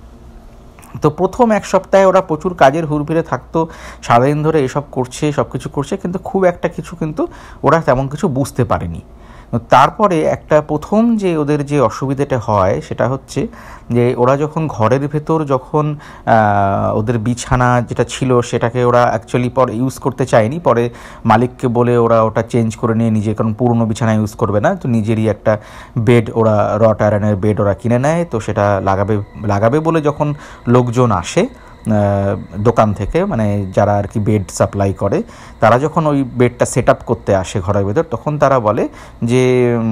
তো প্রথম এক সপ্তাহে ওরা প্রচুর কাজের হুড়ভিড়ে থাকতো, সারাদিন ধরে এসব করছে, সব কিছু করছে, কিন্তু খুব একটা কিছু কিন্তু ওরা তেমন কিছু বুঝতে পারেনি। তারপরে একটা প্রথম যে ওদের যে অসুবিধাটা হয় সেটা হচ্ছে যে ওরা যখন ঘরের ভেতর যখন ওদের বিছানা যেটা ছিল সেটাকে ওরা অ্যাকচুয়ালি পরে ইউজ করতে চায়নি, পরে মালিককে বলে ওরা ওটা চেঞ্জ করে নিয়ে নিজে, কারণ পুরনো বিছানা ইউজ করবে না, তো নিজেরই একটা বেড ওরা রট আয়রনের বেড ওরা কিনে নেয়। তো সেটা লাগাবে লাগাবে বলে যখন লোকজন আসে দোকান থেকে, মানে যারা আর কি বেড সাপ্লাই করে, তারা যখন ওই বেডটা সেট আপ করতে আসে ঘরের ভেতর, তখন তারা বলে যে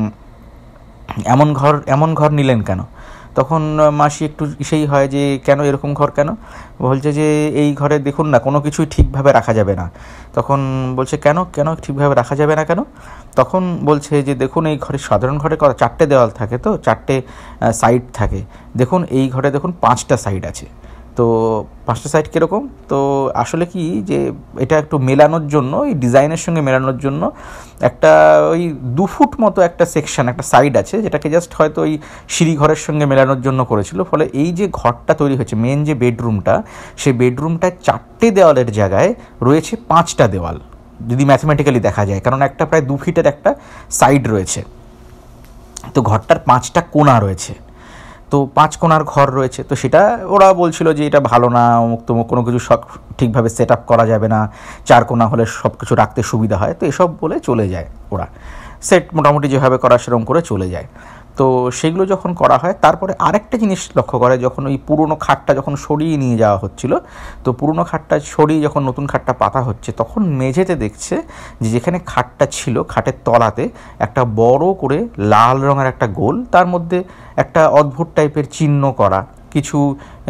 এমন ঘর এমন ঘর নিলেন কেন? তখন মাসি একটু সেই হয় যে কেন এরকম ঘর কেন? বলছে যে এই ঘরে দেখুন না কোনো কিছুই ঠিকভাবে রাখা যাবে না। তখন বলছে কেন কেন ঠিকভাবে রাখা যাবে না কেন? তখন বলছে যে দেখুন এই ঘরে, সাধারণ ঘরে করা চারটে দেওয়াল থাকে, তো চারটে সাইড থাকে, দেখুন এই ঘরে দেখুন পাঁচটা সাইড আছে। তো পাঁচটা সাইড কীরকম? তো আসলে কি যে এটা একটু মেলানোর জন্য, এই ডিজাইনের সঙ্গে মেলানোর জন্য একটা ওই দু ফুট মতো একটা সেকশন, একটা সাইড আছে, যেটাকে জাস্ট হয়তো ওই সিঁড়ি ঘরের সঙ্গে মেলানোর জন্য করেছিল। ফলে এই যে ঘরটা তৈরি হয়েছে, মেন যে বেডরুমটা, সেই বেডরুমটায় চারটে দেওয়ালের জায়গায় রয়েছে পাঁচটা দেওয়াল, যদি ম্যাথমেটিক্যালি দেখা যায়, কারণ একটা প্রায় দু ফিটের একটা সাইড রয়েছে। তো ঘরটার পাঁচটা কোণা রয়েছে, তো পাঁচ কোণার ঘর রয়েছে। তো সেটা ওরা বলছিল যে এটা ভালো না, অমুক তমুক, কোনো কিছু সব ঠিকভাবে সেট আপ করা যাবে না, চার কোণা হলে সব কিছু রাখতে সুবিধা হয়। তো এসব বলে চলে যায় ওরা, সেট মোটামুটি যেভাবে করা সেরকম করে চলে যায়। তো সেগুলো যখন করা হয়, তারপরে আরেকটা জিনিস লক্ষ্য করে, যখন ওই পুরনো খাটটা যখন সরিয়ে নিয়ে যাওয়া হচ্ছিল, তো পুরনো খাটটা সরিয়ে যখন নতুন খাটটা পাতা হচ্ছে, তখন মেঝেতে দেখছে যে যেখানে খাটটা ছিল, খাটের তলাতে একটা বড় করে লাল রঙের একটা গোল, তার মধ্যে একটা অদ্ভুত টাইপের চিহ্ন করা, কিছু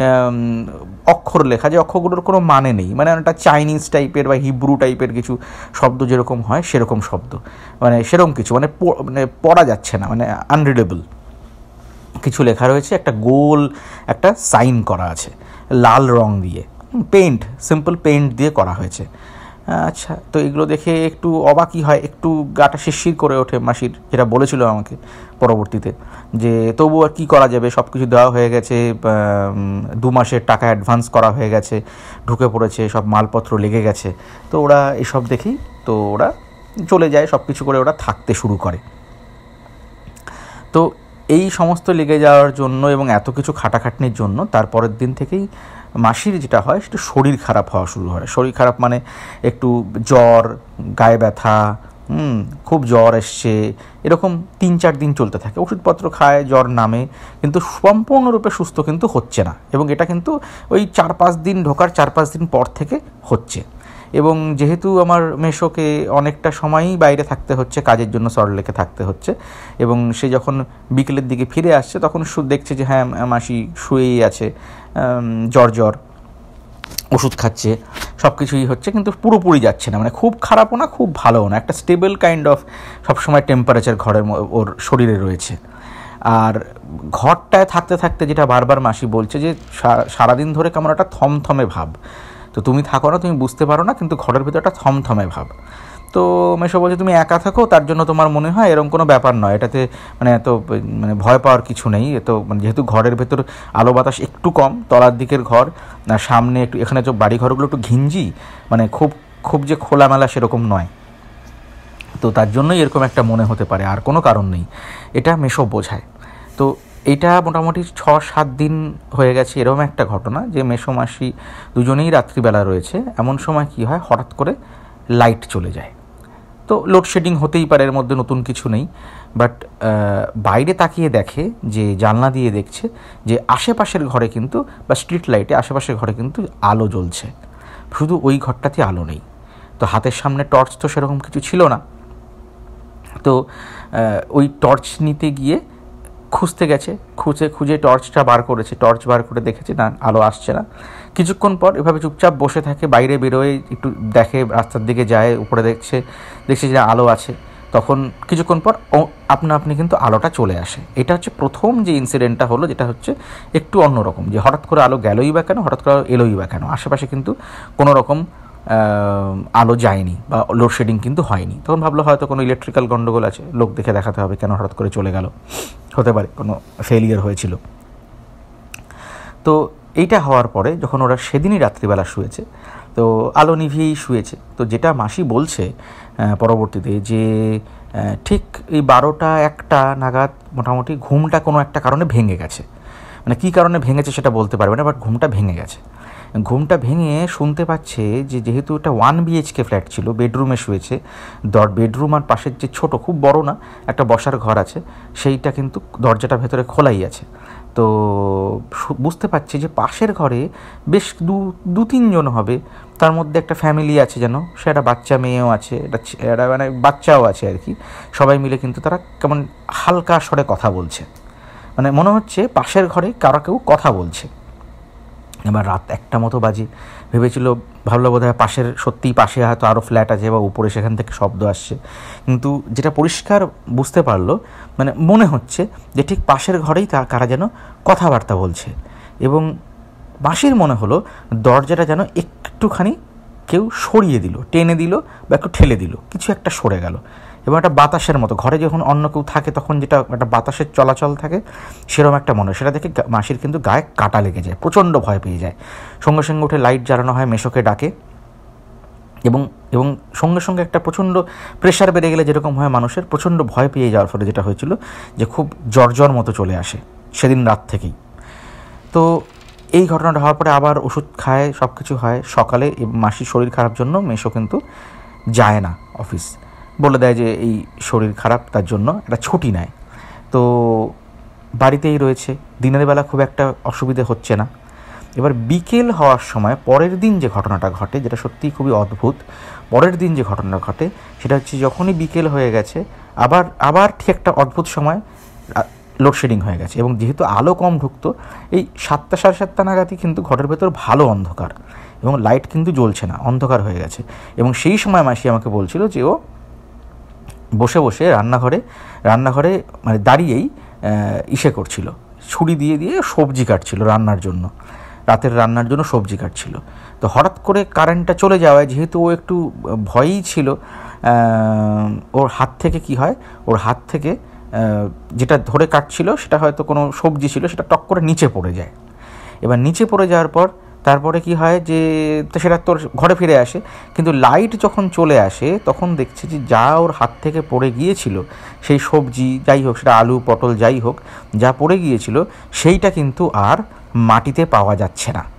অক্ষর লেখা, যে অক্ষরগুলোর কোনো মানে নেই, মানে একটা চাইনিজ টাইপের বা হিব্রু টাইপের কিছু শব্দ যেরকম হয় সেরকম শব্দ, মানে সেরকম কিছু, মানে মানে পড়া যাচ্ছে না, মানে আনরিডেবল কিছু লেখা রয়েছে, একটা গোল একটা সাইন করা আছে লাল রং দিয়ে, পেইন্ট, সিম্পল পেইন্ট দিয়ে করা হয়েছে। আচ্ছা, তো এগুলো দেখে একটু অবাকই হয়, একটু গাটা শিরশির করে ওঠে মাসির, যেটা বলেছিল আমাকে পরবর্তীতে, যে তবু আর কী করা যাবে, সব কিছু দেওয়া হয়ে গেছে, দু মাসের টাকা অ্যাডভান্স করা হয়ে গেছে, ঢুকে পড়েছে, সব মালপত্র লেগে গেছে। তো ওরা এসব দেখেই তো ওরা চলে যায়, সব কিছু করে ওরা থাকতে শুরু করে। তো এই সমস্ত লেগে যাওয়ার জন্য এবং এত কিছু খাটাখাটনির জন্য তারপরের দিন থেকেই মাসির যেটা হয় সেটা শরীর খারাপ হওয়া শুরু হয়। শরীর খারাপ মানে একটু জ্বর, গায়ে ব্যথা, হুম খুব জ্বর এসছে, এরকম তিন চার দিন চলতে থাকে। ওষুধপত্র খায়, জ্বর নামে, কিন্তু সম্পূর্ণরূপে সুস্থ কিন্তু হচ্ছে না, এবং এটা কিন্তু ওই চার পাঁচ দিন ঢোকার চার পাঁচ দিন পর থেকে হচ্ছে। এবং যেহেতু আমার মেশোকে অনেকটা সময়ই বাইরে থাকতে হচ্ছে, কাজের জন্য সল্টলেকে থাকতে হচ্ছে, এবং সে যখন বিকেলের দিকে ফিরে আসছে তখন দেখছে যে হ্যাঁ মাসি শুয়েই আছে, জ্বর জ্বর, ওষুধ খাচ্ছে, সব কিছুই হচ্ছে, কিন্তু পুরোপুরি যাচ্ছে না, মানে খুব খারাপও না খুব ভালোও না, একটা স্টেবল কাইন্ড অফ সবসময় টেম্পারেচার ঘরের ওর শরীরে রয়েছে। আর ঘরটায় থাকতে থাকতে যেটা বারবার মাসি বলছে যে সারাদিন ধরে কেমন একটা থমথমে ভাব, তো তুমি থাকো না, তুমি বুঝতে পারো না, কিন্তু ঘরের ভিতরে একটা থমথমে ভাব। তো মেশো বলছে তুমি একা থাকো, তার জন্য তোমার মনে হয়, এরকম কোনো ব্যাপার নয়, এটাতে মানে এত মানে ভয় পাওয়ার কিছু নেই। এত মানে যেহেতু ঘরের ভেতর আলো বাতাস একটু কম, তলার দিকের ঘর, সামনে একটু, এখানে তো বাড়ি ঘরগুলো একটু ঘিঞ্জি, মানে খুব খুব যে খোলামেলা সেরকম নয়, তো তার জন্যই এরকম একটা মনে হতে পারে, আর কোনো কারণ নেই, এটা মেশো বোঝায়। তো এটা মোটামুটি ছ সাত দিন হয়ে গেছে এরকম একটা ঘটনা, যে মেশো মাসি দুজনেই রাত্রিবেলা রয়েছে। এমন সময় কি হয়, হঠাৎ করে লাইট চলে যায়। তো লোডশেডিং হতেই পারে, এর মধ্যে নতুন কিছু নেই, বাট বাইরে তাকিয়ে দেখে, যে জানলা দিয়ে দেখছে যে আশেপাশের ঘরে কিন্তু, বা স্ট্রিট লাইটে আশেপাশের ঘরে কিন্তু আলো জ্বলছে, শুধু ওই ঘরটাতে আলো নেই। তো হাতের সামনে টর্চ তো সেরকম কিছু ছিল না, তো ওই টর্চ নিতে গিয়ে খুঁজতে গেছে, খুঁজে খুঁজে টর্চটা বার করেছে, টর্চ বার করে দেখেছে না আলো আসছে না। কিছুক্ষণ পর এভাবে চুপচাপ বসে থাকে, বাইরে বেরোয়, একটু দেখে, রাস্তার দিকে যায়, উপরে দেখছে দেখছে যে আলো আছে। তখন কিছুক্ষণ পর ও আপনা আপনি কিন্তু আলোটা চলে আসে। এটা হচ্ছে প্রথম যে ইনসিডেন্টটা হলো, যেটা হচ্ছে একটু অন্যরকম, যে হঠাৎ করে আলো গেলই বা কেন, হঠাৎ করে এলোই বা কেন, আশেপাশে কিন্তু কোনো রকম আলো যায়নি বা লোডশেডিং কিন্তু হয়নি। তখন ভাবলো হয়তো কোনো ইলেকট্রিক্যাল গন্ডগোল আছে, লোক দেখে দেখাতে হবে, কেন হঠাৎ করে চলে গেল, হতে পারে কোনো ফেলিয়ার হয়েছিল। তো এইটা হওয়ার পরে যখন ওরা সেদিনই রাত্রিবেলা শুয়েছে, তো আলো নিভিয়েই শুয়েছে। তো যেটা মাসি বলছে পরবর্তীতে, যে ঠিক এই বারোটা একটা নাগাদ মোটামুটি ঘুমটা কোনো একটা কারণে ভেঙে গেছে। মানে কী কারণে ভেঙেছে সেটা বলতে পারবে না, বাট ঘুমটা ভেঙে গেছে। ঘুমটা ভেঙে শুনতে পাচ্ছে যে যেহেতু এটা ওয়ান বিএইচকে ফ্ল্যাট ছিল, বেডরুমে শুয়েছে, দর বেডরুম আর পাশের যে ছোট, খুব বড় না, একটা বসার ঘর আছে, সেইটা কিন্তু দরজাটা ভেতরে খোলাই আছে। তো বুঝতে পারছে যে পাশের ঘরে বেশ দু দু তিনজন হবে, তার মধ্যে একটা ফ্যামিলি আছে, যেন সে একটা বাচ্চা মেয়েও আছে, একটা মানে বাচ্চাও আছে আর কি। সবাই মিলে কিন্তু তারা কেমন হালকা স্বরে কথা বলছে, মানে মনে হচ্ছে পাশের ঘরে কারো কেউ কথা বলছে। এবার রাত একটা মতো বাজে, ভেবেছিল, ভাবলো বোধ হয় পাশের, সত্যিই পাশে হয়তো আরও ফ্ল্যাট আছে বা উপরে, সেখান থেকে শব্দ আসছে। কিন্তু যেটা পরিষ্কার বুঝতে পারলো, মানে মনে হচ্ছে যে ঠিক পাশের ঘরেই তা কারা যেন কথাবার্তা বলছে। এবং মাসির মনে হলো দরজাটা যেন একটুখানি কেউ সরিয়ে দিল, টেনে দিল বা একটু ঠেলে দিল, কিছু একটা সরে গেল। এবং একটা বাতাসের মতো, ঘরে যখন অন্য কেউ থাকে তখন যেটা একটা বাতাসের চলাচল থাকে, সেরকম একটা মনে হয়। সেটা দেখে মাসির কিন্তু গায়ে কাটা লেগে যায়, প্রচণ্ড ভয় পেয়ে যায়। সঙ্গে সঙ্গে উঠে লাইট জ্বালানো হয়, মেশোকে ডাকে, এবং এবং সঙ্গে সঙ্গে একটা প্রচণ্ড প্রেশার বেড়ে গেলে যেরকম হয় মানুষের, প্রচণ্ড ভয় পেয়ে যাওয়ার ফলে যেটা হয়েছিল, যে খুব জ্বর মতো চলে আসে সেদিন রাত থেকেই। তো এই ঘটনাটা হওয়ার পরে আবার ওষুধ খায়, সব কিছু হয়। সকালে মাসির শরীর খারাপ জন্য মেশো কিন্তু যায় না অফিস, বলে দেয় যে এই শরীর খারাপ, তার জন্য একটা ছুটি নেয়। তো বাড়িতেই রয়েছে, দিনের বেলা খুব একটা অসুবিধে হচ্ছে না। এবার বিকেল হওয়ার সময় পরের দিন যে ঘটনাটা ঘটে, যেটা সত্যিই খুবই অদ্ভুত, পরের দিন যে ঘটনাটা ঘটে সেটা হচ্ছে যখনই বিকেল হয়ে গেছে, আবার আবার ঠিক একটা অদ্ভুত সময় লোডশেডিং হয়ে গেছে। এবং যেহেতু আলো কম ঢুকতো, এই সাতটা সাড়ে সাতটা নাগাদই কিন্তু ঘরের ভেতর ভালো অন্ধকার, এবং লাইট কিন্তু জ্বলছে না, অন্ধকার হয়ে গেছে। এবং সেই সময় মাসি আমাকে বলছিল যে ও বসে বসে রান্নাঘরে রান্নাঘরে মানে দাঁড়িয়েই ইসে করছিল, ছুরি দিয়ে দিয়ে সবজি কাটছিল রান্নার জন্য, রাতের রান্নার জন্য সবজি কাটছিল। তো হঠাৎ করে কারেন্টটা চলে যাওয়ায়, যেহেতু ও একটু ভয়ই ছিল, ওর হাত থেকে কি হয়, ওর হাত থেকে যেটা ধরে কাটছিল সেটা হয়তো কোনো সবজি ছিল, সেটা টক করে নিচে পড়ে যায়। এবার নিচে পড়ে যাওয়ার পর তারপরে কি হয় যে সেটা তোর ঘরে ফিরে আসে, কিন্তু লাইট যখন চলে আসে তখন দেখছে যে যা ওর হাত থেকে পড়ে গিয়েছিল, সেই সবজি যাই হোক, সেটা আলু পটল যাই হোক, যা পড়ে গিয়েছিল সেইটা কিন্তু আর মাটিতে পাওয়া যাচ্ছে না।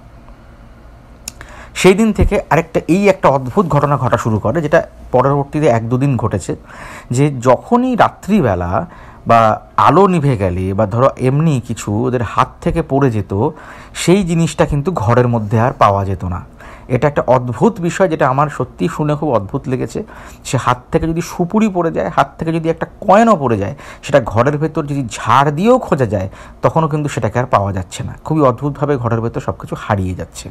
সেই দিন থেকে আরেকটা এই একটা অদ্ভুত ঘটনা ঘটা শুরু করে, যেটা পরবর্তীতে এক দুদিন ঘটেছে, যে যখনই রাত্রিবেলা বা আলো নিভে গেলে বা ধরো এমনি কিছু ওদের হাত থেকে পড়ে যেত, সেই জিনিসটা কিন্তু ঘরের মধ্যে আর পাওয়া যেত না। এটা একটা অদ্ভুত বিষয়, যেটা আমার সত্যি শুনে খুব অদ্ভুত লেগেছে। সে হাত থেকে যদি সুপুরি পড়ে যায়, হাত থেকে যদি একটা কয়েনও পড়ে যায়, সেটা ঘরের ভেতর যদি ঝাড় দিয়েও খোঁজা যায়, তখনও কিন্তু সেটাকে আর পাওয়া যাচ্ছে না। খুবই অদ্ভুতভাবে ঘরের ভেতর সব কিছু হারিয়ে যাচ্ছে।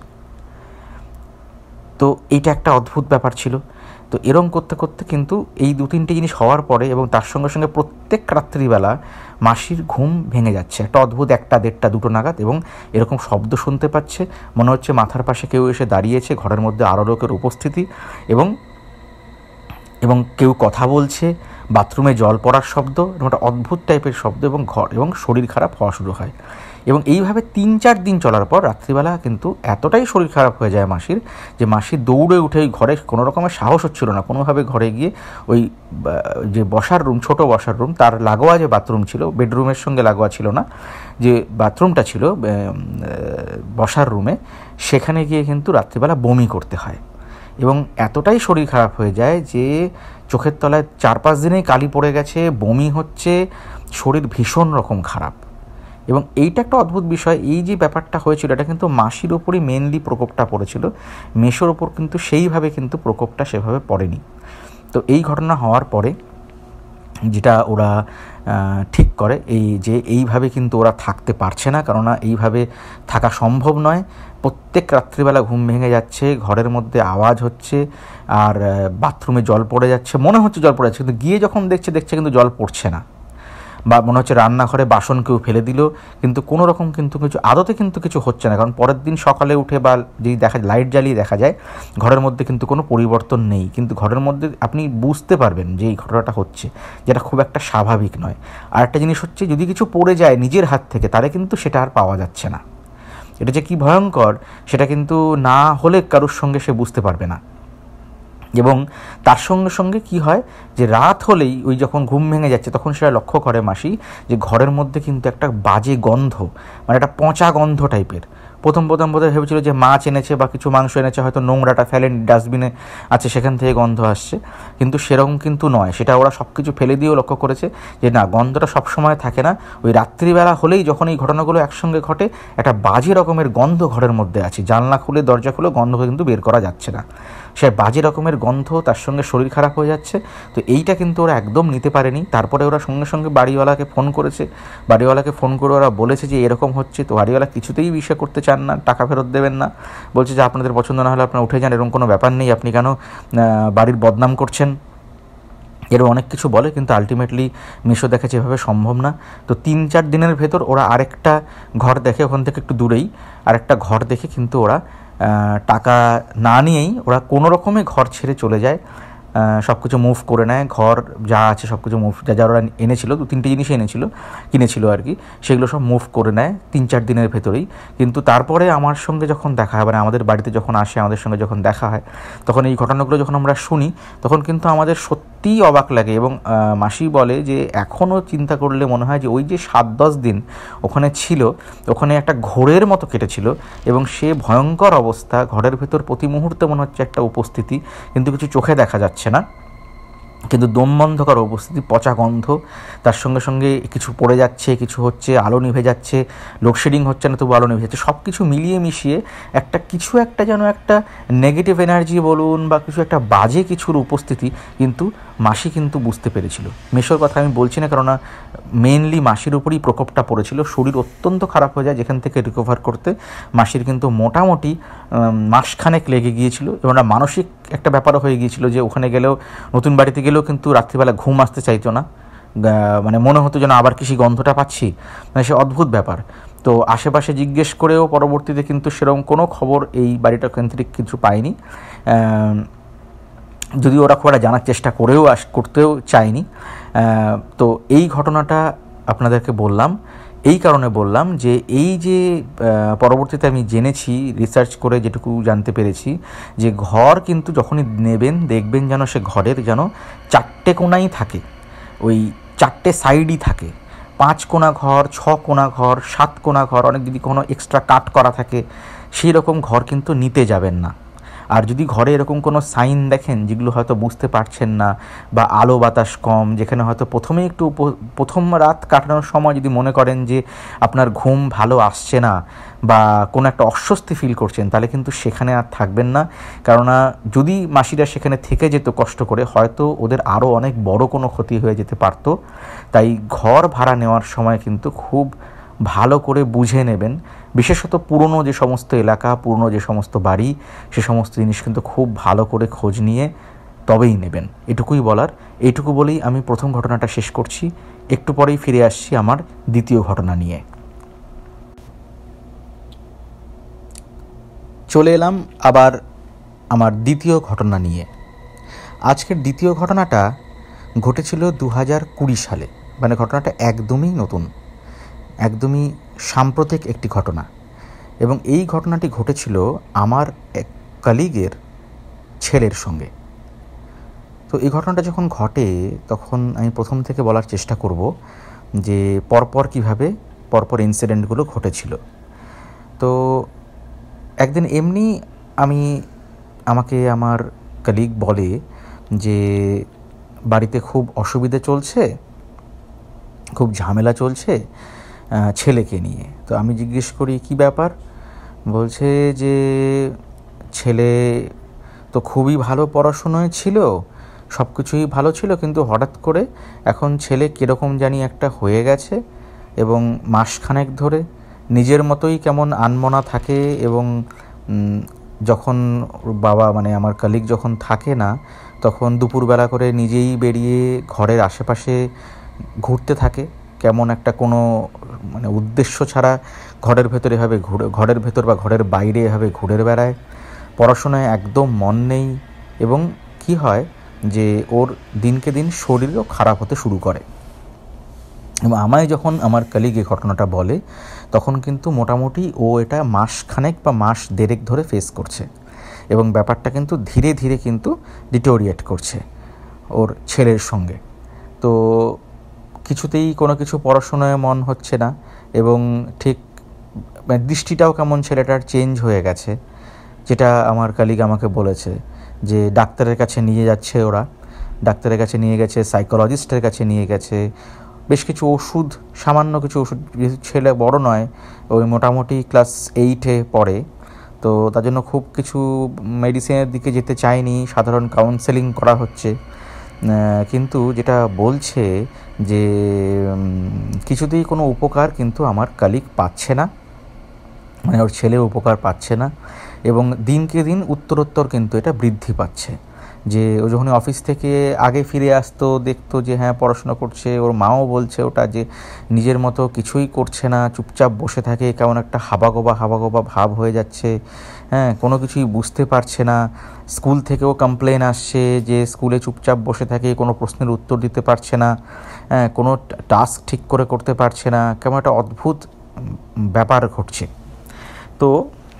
তো এইটা একটা অদ্ভুত ব্যাপার ছিল। তো এরম করতে করতে কিন্তু এই দু তিনটে জিনিস হওয়ার পরে, এবং তার সঙ্গে সঙ্গে প্রত্যেক রাত্রিবেলা মাসির ঘুম ভেঙে যাচ্ছে একটা অদ্ভুত একটা দেড়টা দুটো নাগাদ, এবং এরকম শব্দ শুনতে পাচ্ছে, মনে হচ্ছে মাথার পাশে কেউ এসে দাঁড়িয়েছে, ঘরের মধ্যে আরও লোকের উপস্থিতি, এবং এবং কেউ কথা বলছে, বাথরুমে জল পড়ার শব্দ, এবং একটা অদ্ভুত টাইপের শব্দ, এবং ঘর এবং শরীর খারাপ হওয়া শুরু হয়। এবং এইভাবে তিন চার দিন চলার পর রাত্রিবেলা কিন্তু এতটাই শরীর খারাপ হয়ে যায় মাসির, যে মাসি দৌড়ে উঠে ওই ঘরে, কোনো রকমের সাহস হচ্ছিল না কোনোভাবে ঘরে গিয়ে ওই যে বসার রুম, ছোট বসার রুম, তার লাগোয়া যে বাথরুম ছিল, বেডরুমের সঙ্গে লাগোয়া ছিল না, যে বাথরুমটা ছিল বসার রুমে, সেখানে গিয়ে কিন্তু রাত্রিবেলা বমি করতে হয়। এবং এতটাই শরীর খারাপ হয়ে যায় যে চোখের তলায় চার পাঁচ দিনেই কালি পড়ে গেছে, বমি হচ্ছে, শরীর ভীষণ রকম খারাপ। এবং এইটা একটা অদ্ভুত বিষয়, এই যে ব্যাপারটা হয়েছিল এটা কিন্তু মাসির ওপরই মেনলি প্রকোপটা পড়েছিল, মেশোর ওপর কিন্তু সেইভাবে কিন্তু প্রকোপটা সেভাবে পড়েনি। তো এই ঘটনা হওয়ার পরে যেটা ওরা ঠিক করে, এই যে এইভাবে কিন্তু ওরা থাকতে পারছে না, কেননা এইভাবে থাকা সম্ভব নয়। প্রত্যেক রাত্রিবেলা ঘুম ভেঙে যাচ্ছে, ঘরের মধ্যে আওয়াজ হচ্ছে, আর বাথরুমে জল পড়ে যাচ্ছে, মনে হচ্ছে জল পড়ে যাচ্ছে, কিন্তু গিয়ে যখন দেখছে দেখছে কিন্তু জল পড়ছে না, বা মনে হচ্ছে রান্নাঘরে বাসন কেউ ফেলে দিল, কিন্তু কোনো রকম কিন্তু কিছু আদতে কিন্তু কিছু হচ্ছে না। কারণ পরের দিন সকালে উঠে বা যেই দেখা লাইট জ্বালিয়ে দেখা যায় ঘরের মধ্যে কিন্তু কোনো পরিবর্তন নেই, কিন্তু ঘরের মধ্যে আপনি বুঝতে পারবেন যে এই ঘটনাটা হচ্ছে, যেটা খুব একটা স্বাভাবিক নয়। আর একটা জিনিস হচ্ছে, যদি কিছু পড়ে যায় নিজের হাত থেকে তাহলে কিন্তু সেটা আর পাওয়া যাচ্ছে না। এটা যে কি ভয়ঙ্কর সেটা কিন্তু না হলে কারোর সঙ্গে সে বুঝতে পারবে না। এবং তার সঙ্গে সঙ্গে কি হয় যে রাত হলেই ওই যখন ঘুম ভেঙে যাচ্ছে তখন সেটা লক্ষ্য করে মাসি যে ঘরের মধ্যে কিন্তু একটা বাজে গন্ধ, মানে একটা পচা গন্ধ টাইপের। প্রথম প্রথম বোধহয় ভেবেছিল যে মাছ এনেছে বা কিছু মাংস এনেছে, হয়তো নোংরাটা ফেলেন ডাস্টবিনে আছে সেখান থেকে গন্ধ আসছে, কিন্তু সেরকম কিন্তু নয়। সেটা ওরা সব কিছু ফেলে দিয়েও লক্ষ্য করেছে যে না, গন্ধটা সবসময় থাকে না, ওই রাত্রিবেলা হলেই যখন এই ঘটনাগুলো একসঙ্গে ঘটে একটা বাজে রকমের গন্ধ ঘরের মধ্যে আছে, জানলা খুলে দরজা খুলে গন্ধ কিন্তু বের করা যাচ্ছে না, সে বাজে রকমের গন্ধ, তার সঙ্গে শরীর খারাপ হয়ে যাচ্ছে। তো এইটা কিন্তু ওরা একদম নিতে পারেনি। তারপরে ওরা সঙ্গে সঙ্গে বাড়িওয়ালাকে ফোন করেছে, বাড়িওয়ালাকে ফোন করে ওরা বলেছে যে এরকম হচ্ছে। তো বাড়িওয়ালা কিছুতেই বিষয় করতে চান না, টাকা ফেরত দেবেন না, বলছে যে আপনাদের পছন্দ না হলে আপনারা উঠে যান, এরকম কোনো ব্যাপার নেই, আপনি কেন বাড়ির বদনাম করছেন, এরও অনেক কিছু বলে। কিন্তু আলটিমেটলি মিশো দেখেছে এভাবে সম্ভব না। তো তিন চার দিনের ভেতর ওরা আরেকটা ঘর দেখে, ওখান থেকে একটু দূরেই আরেকটা ঘর দেখে কিন্তু ওরা টাকা না নিয়েই ওরা কোনো রকমে ঘর ছেড়ে চলে যায়, সব কিছু মুভ করে নেয়, ঘর যা আছে সব কিছু মুভ, যা যা ওরা এনেছিল, দু তিনটে জিনিসই এনেছিল কিনেছিল আর কি, সেগুলো সব মুভ করে নেয় তিন চার দিনের ভেতরেই। কিন্তু তারপরে আমার সঙ্গে যখন দেখা হয়, মানে আমাদের বাড়িতে যখন আসে, আমাদের সঙ্গে যখন দেখা হয়, তখন এই ঘটনাগুলো যখন আমরা শুনি তখন কিন্তু আমাদের সত্যিই অবাক লাগে। এবং মাসি বলে যে এখনও চিন্তা করলে মনে হয় যে ওই যে সাত দশ দিন ওখানে ছিল, ওখানে একটা ঘোরের মতো কেটেছিল, এবং সে ভয়ঙ্কর অবস্থা, ঘরের ভেতর প্রতি মুহূর্তে মনে হচ্ছে একটা উপস্থিতি, কিন্তু কিছু চোখে দেখা যাচ্ছে না, কিন্তু দমবন্ধকর উপস্থিতি, পচা গন্ধ, তার সঙ্গে সঙ্গে কিছু পড়ে যাচ্ছে, কিছু হচ্ছে, আলো নিভে যাচ্ছে, লোডশেডিং হচ্ছে না তবু আলো নিভে যাচ্ছে, সব কিছু মিলিয়ে মিশিয়ে একটা কিছু একটা যেন একটা নেগেটিভ এনার্জি বলুন বা কিছু একটা বাজে কিছুর উপস্থিতি কিন্তু মাসি কিন্তু বুঝতে পেরেছিল। মেশোর কথা আমি বলছি না, কেননা মেনলি মাসির উপরই প্রকোপটা পড়েছিল, শরীর অত্যন্ত খারাপ হয়ে যায় যেখান থেকে রিকভার করতে মাসির কিন্তু মোটামুটি মাসখানেক লেগে গিয়েছিল। এবং মানসিক একটা ব্যাপারও হয়ে গিয়েছিল যে ওখানে গেলেও, নতুন বাড়িতে গেলেও কিন্তু রাত্রিবেলা ঘুম আসতে চাইতো না, মানে মনে হতো যেন আবার কৃষি গন্ধটা পাচ্ছি, মানে সে অদ্ভুত ব্যাপার। তো আশেপাশে জিজ্ঞেস করেও পরবর্তীতে কিন্তু সেরকম কোনো খবর এই বাড়িটা কেন্দ্রিক কিছু পায়নি, যদি ওরা খুব একটা জানার চেষ্টা করেও আস করতেও চায়নি। তো এই ঘটনাটা আপনাদেরকে বললাম, এই কারণে বললাম যে এই যে পরবর্তীতে আমি জেনেছি, রিসার্চ করে যেটুকু জানতে পেরেছি, যে ঘর কিন্তু যখনই নেবেন দেখবেন যেন সে ঘরের যেন চারটে কোণাই থাকে, ওই চারটে সাইডই থাকে, পাঁচ কোণা ঘর, ছ কোণা ঘর, সাত কোণা ঘর, অনেক যদি কোনো এক্সট্রা কাট করা থাকে সেই রকম ঘর কিন্তু নিতে যাবেন না। আর যদি ঘরে এরকম কোনো সাইন দেখেন যেগুলো হয়তো বুঝতে পারছেন না, বা আলো বাতাস কম, যেখানে হয়তো প্রথমেই একটু প্রথম রাত কাটানোর সময় যদি মনে করেন যে আপনার ঘুম ভালো আসছে না বা কোনো একটা অস্বস্তি ফিল করছেন, তাহলে কিন্তু সেখানে আর থাকবেন না। কেননা যদি মাসিরা সেখানে থেকে যেত কষ্ট করে, হয়তো ওদের আরও অনেক বড় কোনো ক্ষতি হয়ে যেতে পারত। তাই ঘর ভাড়া নেওয়ার সময় কিন্তু খুব ভালো করে বুঝে নেবেন, বিশেষত পুরনো যে সমস্ত এলাকা, পুরনো যে সমস্ত বাড়ি, সে সমস্ত জিনিস কিন্তু খুব ভালো করে খোঁজ নিয়ে তবেই নেবেন। এটুকুই বলার। এইটুকু বলেই আমি প্রথম ঘটনাটা শেষ করছি। একটু পরেই ফিরে আসছি আমার দ্বিতীয় ঘটনা নিয়ে। চলে এলাম আবার আমার দ্বিতীয় ঘটনা নিয়ে। আজকের দ্বিতীয় ঘটনাটা ঘটেছিল দু হাজার কুড়ি সালে, মানে ঘটনাটা একদমই নতুন, একদমই সাম্প্রতিক একটি ঘটনা। এবং এই ঘটনাটি ঘটেছিল আমার এক কলিগের ছেলের সঙ্গে। তো এই ঘটনাটা যখন ঘটে তখন আমি প্রথম থেকে বলার চেষ্টা করব যে পরপর কীভাবে পরপর ইনসিডেন্টগুলো ঘটেছিল। তো একদিন এমনি আমি আমাকে আমার কলিগ বলে যে বাড়িতে খুব অসুবিধে চলছে, খুব ঝামেলা চলছে ছেলেকে নিয়ে। তো আমি জিজ্ঞেস করি কী ব্যাপার? বলছে যে ছেলে তো খুবই ভালো পড়াশোনায় ছিল, সব কিছুই ভালো ছিল, কিন্তু হঠাৎ করে এখন ছেলে কীরকম জানি একটা হয়ে গেছে এবং মাসখানেক ধরে নিজের মতোই কেমন আনমনা থাকে এবং যখন বাবা মানে আমার কলিগ যখন থাকে না তখন দুপুরবেলা করে নিজেই বেরিয়ে ঘরের আশেপাশে ঘুরতে থাকে, কেমন একটা কোনো মানে উদ্দেশ্য ছাড়া ঘরের ভেতরে এভাবে ঘুরে ঘরের ভেতর বা ঘরের বাইরে এভাবে ঘুরে বেড়ায়। পড়াশোনায় একদম মন নেই এবং কি হয় যে ওর দিনকে দিন শরীরও খারাপ হতে শুরু করে। এবং আমায় যখন আমার কলিগ এই ঘটনাটা বলে তখন কিন্তু মোটামুটি ও এটা মাসখানেক বা মাস দেড়েক ধরে ফেস করছে এবং ব্যাপারটা কিন্তু ধীরে ধীরে কিন্তু ডিটোরিয়েট করছে ওর ছেলের সঙ্গে। তো কিছুতেই কোনো কিছু পড়াশোনায় মন হচ্ছে না এবং ঠিক দৃষ্টিটাও কেমন ছেলেটার চেঞ্জ হয়ে গেছে, যেটা আমার কলিগ আমাকে বলেছে যে ডাক্তারের কাছে নিয়ে যাচ্ছে ওরা, ডাক্তারের কাছে নিয়ে গেছে, সাইকোলজিস্টের কাছে নিয়ে গেছে, বেশ কিছু ওষুধ, সামান্য কিছু ওষুধ, ছেলে বড় নয়, ওই মোটামুটি ক্লাস এইটে পড়ে, তো তার জন্য খুব কিছু মেডিসিনের দিকে যেতে চায়নি, সাধারণ কাউন্সেলিং করা হচ্ছে। কিন্তু যেটা বলছে যে কিছুতেই কোনো উপকার কিন্তু আমার কলিগ পাচ্ছে না, মানে ওর ছেলে উপকার পাচ্ছে না এবং দিনকে দিন উত্তরোত্তর কিন্তু এটা বৃদ্ধি পাচ্ছে। যে ও যখন অফিস থেকে আগে ফিরে আসতো দেখতো যে হ্যাঁ পড়াশোনা করছে, ওর মাও বলছে ওটা যে নিজের মতো কিছুই করছে না, চুপচাপ বসে থাকে, কেমন একটা হাবাগোবা হাবাগোবা ভাব হয়ে যাচ্ছে, হ্যাঁ কোনো কিছুই বুঝতে পারছে না। স্কুল থেকেও কমপ্লেন আসছে যে স্কুলে চুপচাপ বসে থাকে, কোনো প্রশ্নের উত্তর দিতে পারছে না, হ্যাঁ কোনো টাস্ক ঠিক করে করতে পারছে না, কেমন একটা অদ্ভুত ব্যাপার ঘটছে। তো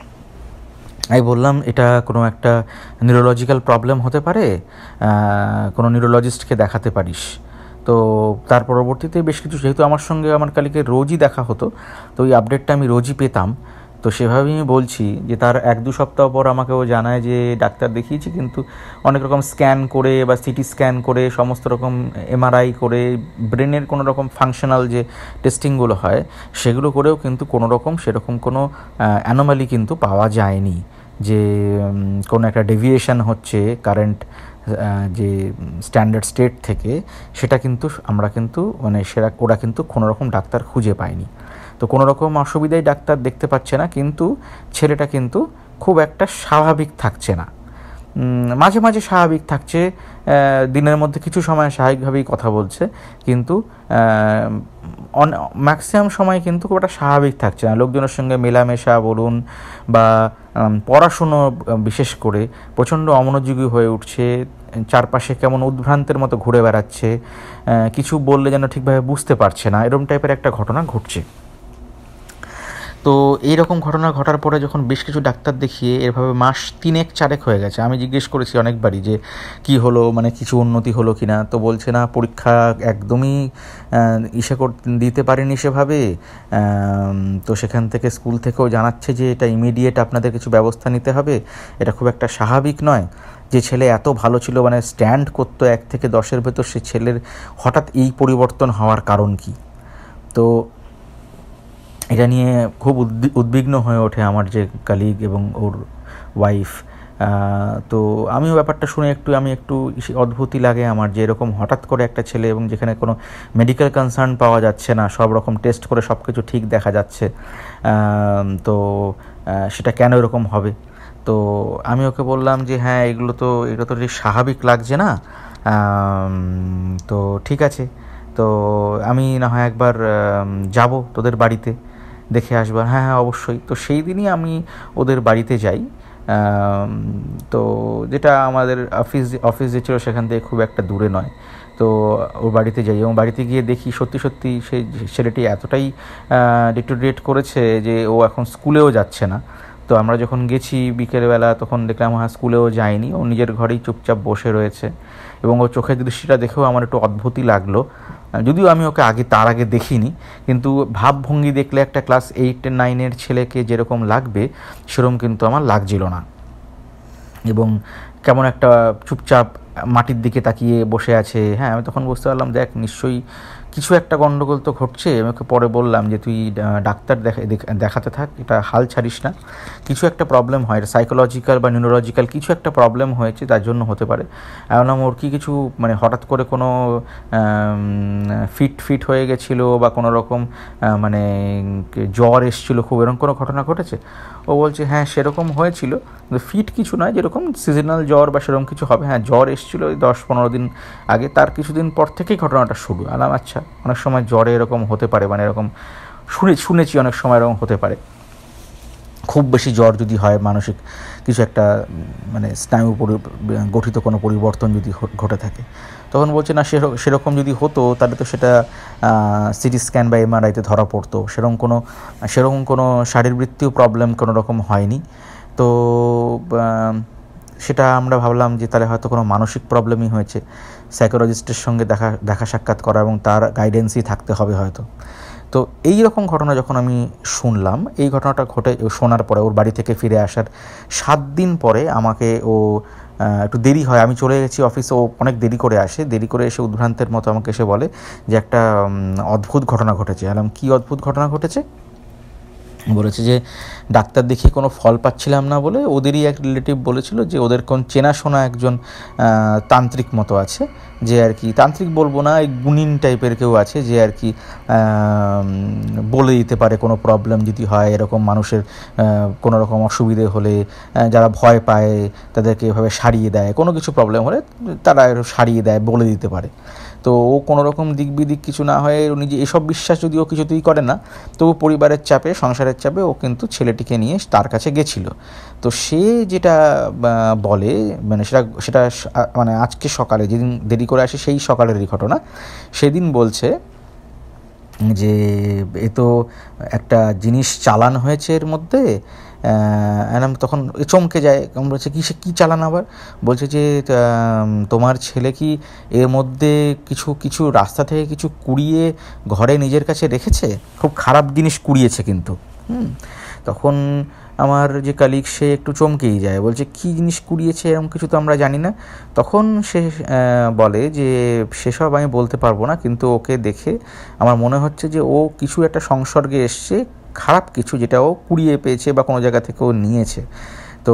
আমি বললাম এটা কোনো একটা নিউরোলজিক্যাল প্রবলেম হতে পারে, কোনো নিউরোলজিস্টকে দেখাতে পারিস। তো তার পরবর্তীতে বেশ কিছু, যেহেতু আমার সঙ্গে আমার কলিগের রোজই দেখা হতো, তো ওই আপডেটটা আমি রোজই পেতাম, তো সেভাবেই আমি বলছি যে তার এক দু সপ্তাহ পর আমাকে ও জানায় যে ডাক্তার দেখিয়েছি কিন্তু অনেক রকম স্ক্যান করে বা সিটি স্ক্যান করে সমস্ত রকম এমআরআই করে ব্রেনের কোনো রকম ফাংশনাল যে টেস্টিংগুলো হয় সেগুলো করেও কিন্তু কোনো রকম সেরকম কোনো অ্যানোমালি কিন্তু পাওয়া যায়নি, যে কোনো একটা ডেভিয়েশন হচ্ছে কারেন্ট যে স্ট্যান্ডার্ড স্টেট থেকে, সেটা কিন্তু আমরা কিন্তু মানে সেরা ওরা কিন্তু কোনো রকম ডাক্তার খুঁজে পায়নি। তো কোনো রকম অসুবিধাই ডাক্তার দেখতে পাচ্ছে না, কিন্তু ছেলেটা কিন্তু খুব একটা স্বাভাবিক থাকছে না, মাঝে মাঝে স্বাভাবিক থাকছে, দিনের মধ্যে কিছু সময় স্বাভাবিকভাবেই কথা বলছে, কিন্তু ম্যাক্সিমাম সময় কিন্তু খুব একটা স্বাভাবিক থাকছে না। লোকজনের সঙ্গে মেলামেশা বলুন বা পড়াশুনো বিশেষ করে প্রচণ্ড অমনোযোগী হয়ে উঠছে, চারপাশে কেমন উদ্ভ্রান্তের মতো ঘুরে বেড়াচ্ছে, কিছু বললে যেন ঠিকভাবে বুঝতে পারছে না, এরকম টাইপের একটা ঘটনা ঘটছে। তো এইরকম ঘটনা ঘটার পরে যখন বেশ কিছু ডাক্তার দেখিয়ে এভাবে মাস তিনেক চারেক হয়ে গেছে, আমি জিজ্ঞেস করেছি অনেকবারই যে কি হলো, মানে কিছু উন্নতি হলো কি না, তো বলছে না পরীক্ষা একদমই ইসে দিতে পারেনি সেভাবে, তো সেখান থেকে স্কুল থেকেও জানাচ্ছে যে এটা ইমিডিয়েট আপনাদের কিছু ব্যবস্থা নিতে হবে, এটা খুব একটা স্বাভাবিক নয়। যে ছেলে এত ভালো ছিল, মানে স্ট্যান্ড করতো এক থেকে দশের ভেতর, সে ছেলের হঠাৎ এই পরিবর্তন হওয়ার কারণ কি? তো এটা নিয়ে খুব উদ্বিগ্ন হয়ে ওঠে আমার যে কলিগ এবং ওর ওয়াইফ। তো আমিও ব্যাপারটা শুনে একটু আমি একটু অদ্ভুতই লাগে আমার, যে এরকম হঠাৎ করে একটা ছেলে এবং যেখানে কোনো মেডিকেল কনসার্ন পাওয়া যাচ্ছে না, সব রকম টেস্ট করে সব কিছু ঠিক দেখা যাচ্ছে, তো সেটা কেন এরকম হবে? তো আমি ওকে বললাম যে হ্যাঁ এগুলো তো এগুলো তো স্বাভাবিক লাগছে না, তো ঠিক আছে, তো আমি না হয় একবার যাব তোদের বাড়িতে, দেখে আসবার। হ্যাঁ হ্যাঁ অবশ্যই। তো সেই দিনই আমি ওদের বাড়িতে যাই, তো যেটা আমাদের অফিস অফিস যে ছিল সেখান থেকে খুব একটা দূরে নয়, তো ওর বাড়িতে যাই এবং বাড়িতে গিয়ে দেখি সত্যি সত্যি সেই ছেলেটি এতটাই ডিটোরিয়েট করেছে যে ও এখন স্কুলেও যাচ্ছে না। তো আমরা যখন গেছি বিকেলবেলা তখন দেখলাম হ্যাঁ স্কুলেও যায়নি, ও নিজের ঘরেই চুপচাপ বসে রয়েছে এবং ওর চোখের দৃষ্টিটা দেখেও আমার একটু অদ্ভুতই লাগলো, যদিও আমি ওকে আগে তার আগে দেখিনি, কিন্তু ভাবভঙ্গি দেখলে একটা ক্লাস এইট নাইনের ছেলেকে যেরকম লাগবে সেরকম কিন্তু আমার লাগছিল না, এবং কেমন একটা চুপচাপ মাটির দিকে তাকিয়ে বসে আছে। হ্যাঁ আমি তখন বুঝতে পারলাম দেখ নিশ্চয়ই কিছু একটা গণ্ডগোল তো ঘটছে। আমাকে পরে বললাম যে তুই ডাক্তার দেখা দেখাতে থাক, এটা হাল ছাড়িস না, কিছু একটা প্রবলেম হয়, এটা সাইকোলজিক্যাল বা নিউরোলজিক্যাল কিছু একটা প্রবলেম হয়েছে, তার জন্য হতে পারে। এমন ওর কি কিছু মানে হঠাৎ করে কোনো ফিট ফিট হয়ে গেছিলো বা কোনো রকম মানে জ্বর এসেছিলো খুব, এরকম কোনো ঘটনা ঘটেছে? ও বলছে হ্যাঁ সেরকম হয়েছিল, কিন্তু ফিট কিছু নয়, যেরকম সিজনাল জ্বর বা সেরকম কিছু হবে। হ্যাঁ জ্বর এসেছিলো ওই দশ পনেরো দিন আগে, তার কিছুদিন পর থেকেই ঘটনাটা শুরু। আলাম আচ্ছা, অনেক সময় জ্বরে এরকম হতে পারে, মানে এরকম শুনে শুনেছি অনেক সময় এরকম হতে পারে। খুব বেশি জ্বর যদি হয়, মানসিক কিছু একটা মানে স্নায়ু গঠিত কোনো পরিবর্তন যদি ঘটে থাকে, তখন বলছে না সেরকম যদি হতো তাহলে তো সেটা সিটি স্ক্যান বা এমআরআইতে ধরা পড়তো, সেরকম কোনো সেরকম কোনো শারীরবৃত্তীয় প্রবলেম কোনো রকম হয়নি। তো সেটা আমরা ভাবলাম যে তাহলে হয়তো কোনো মানসিক প্রবলেমই হয়েছে, সাইকোলজিস্টের সঙ্গে দেখা দেখা সাক্ষাৎ করা এবং তার গাইডেন্সই থাকতে হবে হয়তো। তো এই রকম ঘটনা যখন আমি শুনলাম, এই ঘটনাটা ঘটে শোনার পরে ওর বাড়ি থেকে ফিরে আসার সাত দিন পরে আমাকে ও একটু দেরি হয়, আমি চলে গেছি অফিসে, ও অনেক দেরি করে আসে, দেরি করে এসে উদ্ভ্রান্তের মতো আমাকে এসে বলে যে একটা অদ্ভুত ঘটনা ঘটেছে। বললাম কী অদ্ভুত ঘটনা ঘটেছে? বলেছে যে ডাক্তার দেখিয়ে কোনো ফল পাচ্ছিলাম না বলে ওদেরই এক রিলেটিভ বলেছিল যে ওদের কোন চেনাশোনা একজন তান্ত্রিক মতো আছে, যে আর কি তান্ত্রিক বলবো না, এই গুণিন টাইপের কেউ আছে, যে আর কি বলে দিতে পারে কোনো প্রবলেম যদি হয়, এরকম মানুষের কোনো রকম অসুবিধে হলে, যারা ভয় পায় তাদেরকে এভাবে সারিয়ে দেয়, কোনো কিছু প্রবলেম হলে তারা সারিয়ে দেয়, বলে দিতে পারে। তো ও কোনো রকম দিক বিদিক কিছু না হয়ে, ও নিজে এসব বিশ্বাস যদিও কিছুতেই করে না, তবু পরিবারের চাপে, সংসারের চাপে ও কিন্তু ছেলেটিকে নিয়ে তার কাছে গেছিল। তো সে যেটা বলে, মানে সেটা সেটা মানে আজকে সকালে যেদিন দেরি করে আসে সেই সকালেরই ঘটনা, সেদিন বলছে যে এ তো একটা জিনিস চালান হয়েছে এর মধ্যে। এরম তখন চমকে যায়, বলছে কী সে কী চালান আবার? বলছে যে তোমার ছেলে কি এর মধ্যে কিছু কিছু রাস্তা থেকে কিছু কুড়িয়ে ঘরে নিজের কাছে রেখেছে, খুব খারাপ জিনিস কুড়িয়েছে কিন্তু। হুম তখন আমার যে কালিগ সে একটু চমকেই যায়, বলছে কী জিনিস কুড়িয়েছে, এরকম কিছু তো আমরা জানি না। তখন সে বলে যে সেসব আমি বলতে পারবো না, কিন্তু ওকে দেখে আমার মনে হচ্ছে যে ও কিছু একটা সংসর্গে এসছে, খারাপ কিছু, যেটা ও কুড়িয়ে পেয়েছে বা কোনো জায়গা থেকে ও নিয়েছে। তো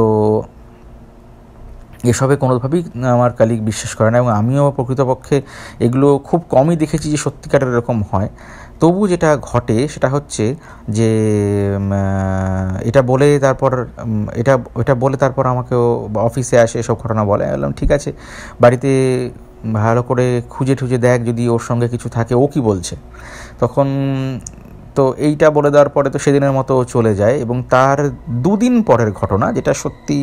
এসবে কোনোভাবেই আমার কালিগ বিশ্বাস করে না, এবং আমিও প্রকৃতপক্ষে এগুলো খুব কমই দেখেছি যে সত্যিকারের এরকম হয়। তবু যেটা ঘটে সেটা হচ্ছে যে এটা বলে তারপর এটা এটা বলে তারপর আমাকেও অফিসে আসে এসব ঘটনা বলে। বললাম ঠিক আছে, বাড়িতে ভালো করে খুঁজে ঠুজে দেখ যদি ওর সঙ্গে কিছু থাকে, ও কি বলছে। তখন তো এইটা বলে দেওয়ার পরে তো সেদিনের মতো চলে যায়, এবং তার দুদিন পরের ঘটনা যেটা সত্যি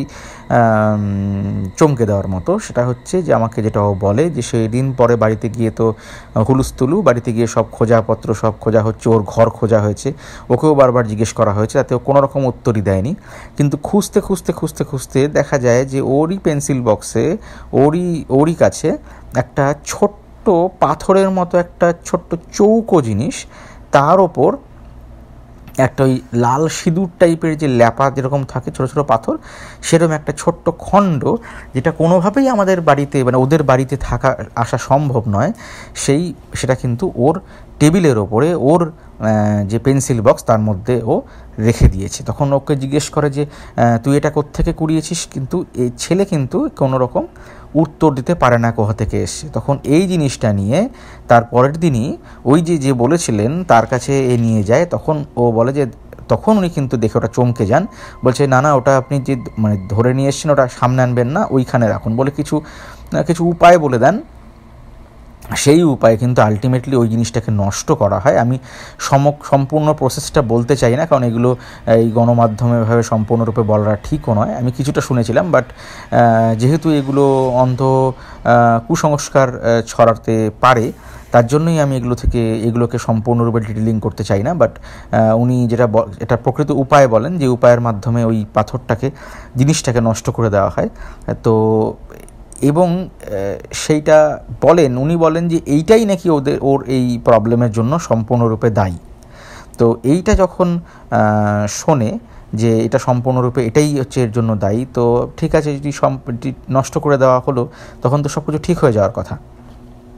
চমকে দেওয়ার মতো, সেটা হচ্ছে যে আমাকে যেটা ও বলে যে সেই দিন পরে বাড়িতে গিয়ে তো হুলুস্থুলু, বাড়িতে গিয়ে সব খোঁজাপত্র সব খোঁজা হচ্ছে, ওর ঘর খোঁজা হয়েছে, ওকেও বারবার জিজ্ঞেস করা হয়েছে, তাতে ও কোনো রকম উত্তরই দেয়নি। কিন্তু খুঁজতে খুঁজতে খুঁজতে খুঁজতে দেখা যায় যে ওরই পেন্সিল বক্সে, ওরই ওরই কাছে একটা ছোট্ট পাথরের মতো একটা ছোট্ট চৌকো জিনিস, তার ওপর একটা ওই লাল সিঁদুর টাইপের যে ল্যাপা যেরকম থাকে ছোটো ছোটো পাথর, সেরকম একটা ছোট্ট খণ্ড, যেটা কোনোভাবেই আমাদের বাড়িতে মানে ওদের বাড়িতে থাকা আসা সম্ভব নয়, সেই সেটা কিন্তু ওর টেবিলের ওপরে ওর যে পেন্সিল বক্স তার মধ্যে ও রেখে দিয়েছে। তখন ওকে জিজ্ঞেস করে যে তুই এটা কোত্থেকে কুড়িয়েছিস, কিন্তু এই ছেলে কিন্তু কোনো রকম উত্তর দিতে পারে না কোথা থেকে এসছে। তখন এই জিনিসটা নিয়ে তার পরের দিনই ওই যে যে বলেছিলেন তার কাছে এ নিয়ে যায়। তখন ও বলে যে তখন উনি কিন্তু দেখে ওটা চমকে যান, বলছে না না ওটা আপনি যে মানে ধরে নিয়ে এসছেন ওটা সামনে আনবেন না, ওইখানে রাখুন, বলে কিছু কিছু উপায় বলে দেন। সেই উপায়ে কিন্তু আলটিমেটলি ওই জিনিসটাকে নষ্ট করা হয়। আমি সম সম্পূর্ণ প্রসেসটা বলতে চাই না, কারণ এগুলো এই গণমাধ্যমেভাবে সম্পূর্ণরূপে বলাটা ঠিকও নয়। আমি কিছুটা শুনেছিলাম, বাট যেহেতু এগুলো অন্ধ কুসংস্কার ছড়াতে পারে, তার জন্যই আমি এগুলো থেকে এগুলোকে সম্পূর্ণরূপে ডিটেলিং করতে চাই না। বাট উনি যেটা এটা প্রকৃত উপায় বলেন, যে উপায়ের মাধ্যমে ওই পাথরটাকে জিনিসটাকে নষ্ট করে দেওয়া হয়। তো এবং সেইটা বলেন উনি বলেন যে এইটাই নাকি ওদের ওর এই প্রবলেমের জন্য সম্পূর্ণরূপে দায়ী। তো এইটা যখন শোনে যে এটা সম্পূর্ণরূপে এটাই হচ্ছে এর জন্য দায়ী, তো ঠিক আছে যদি নষ্ট করে দেওয়া হলো তখন তো সব কিছু ঠিক হয়ে যাওয়ার কথা।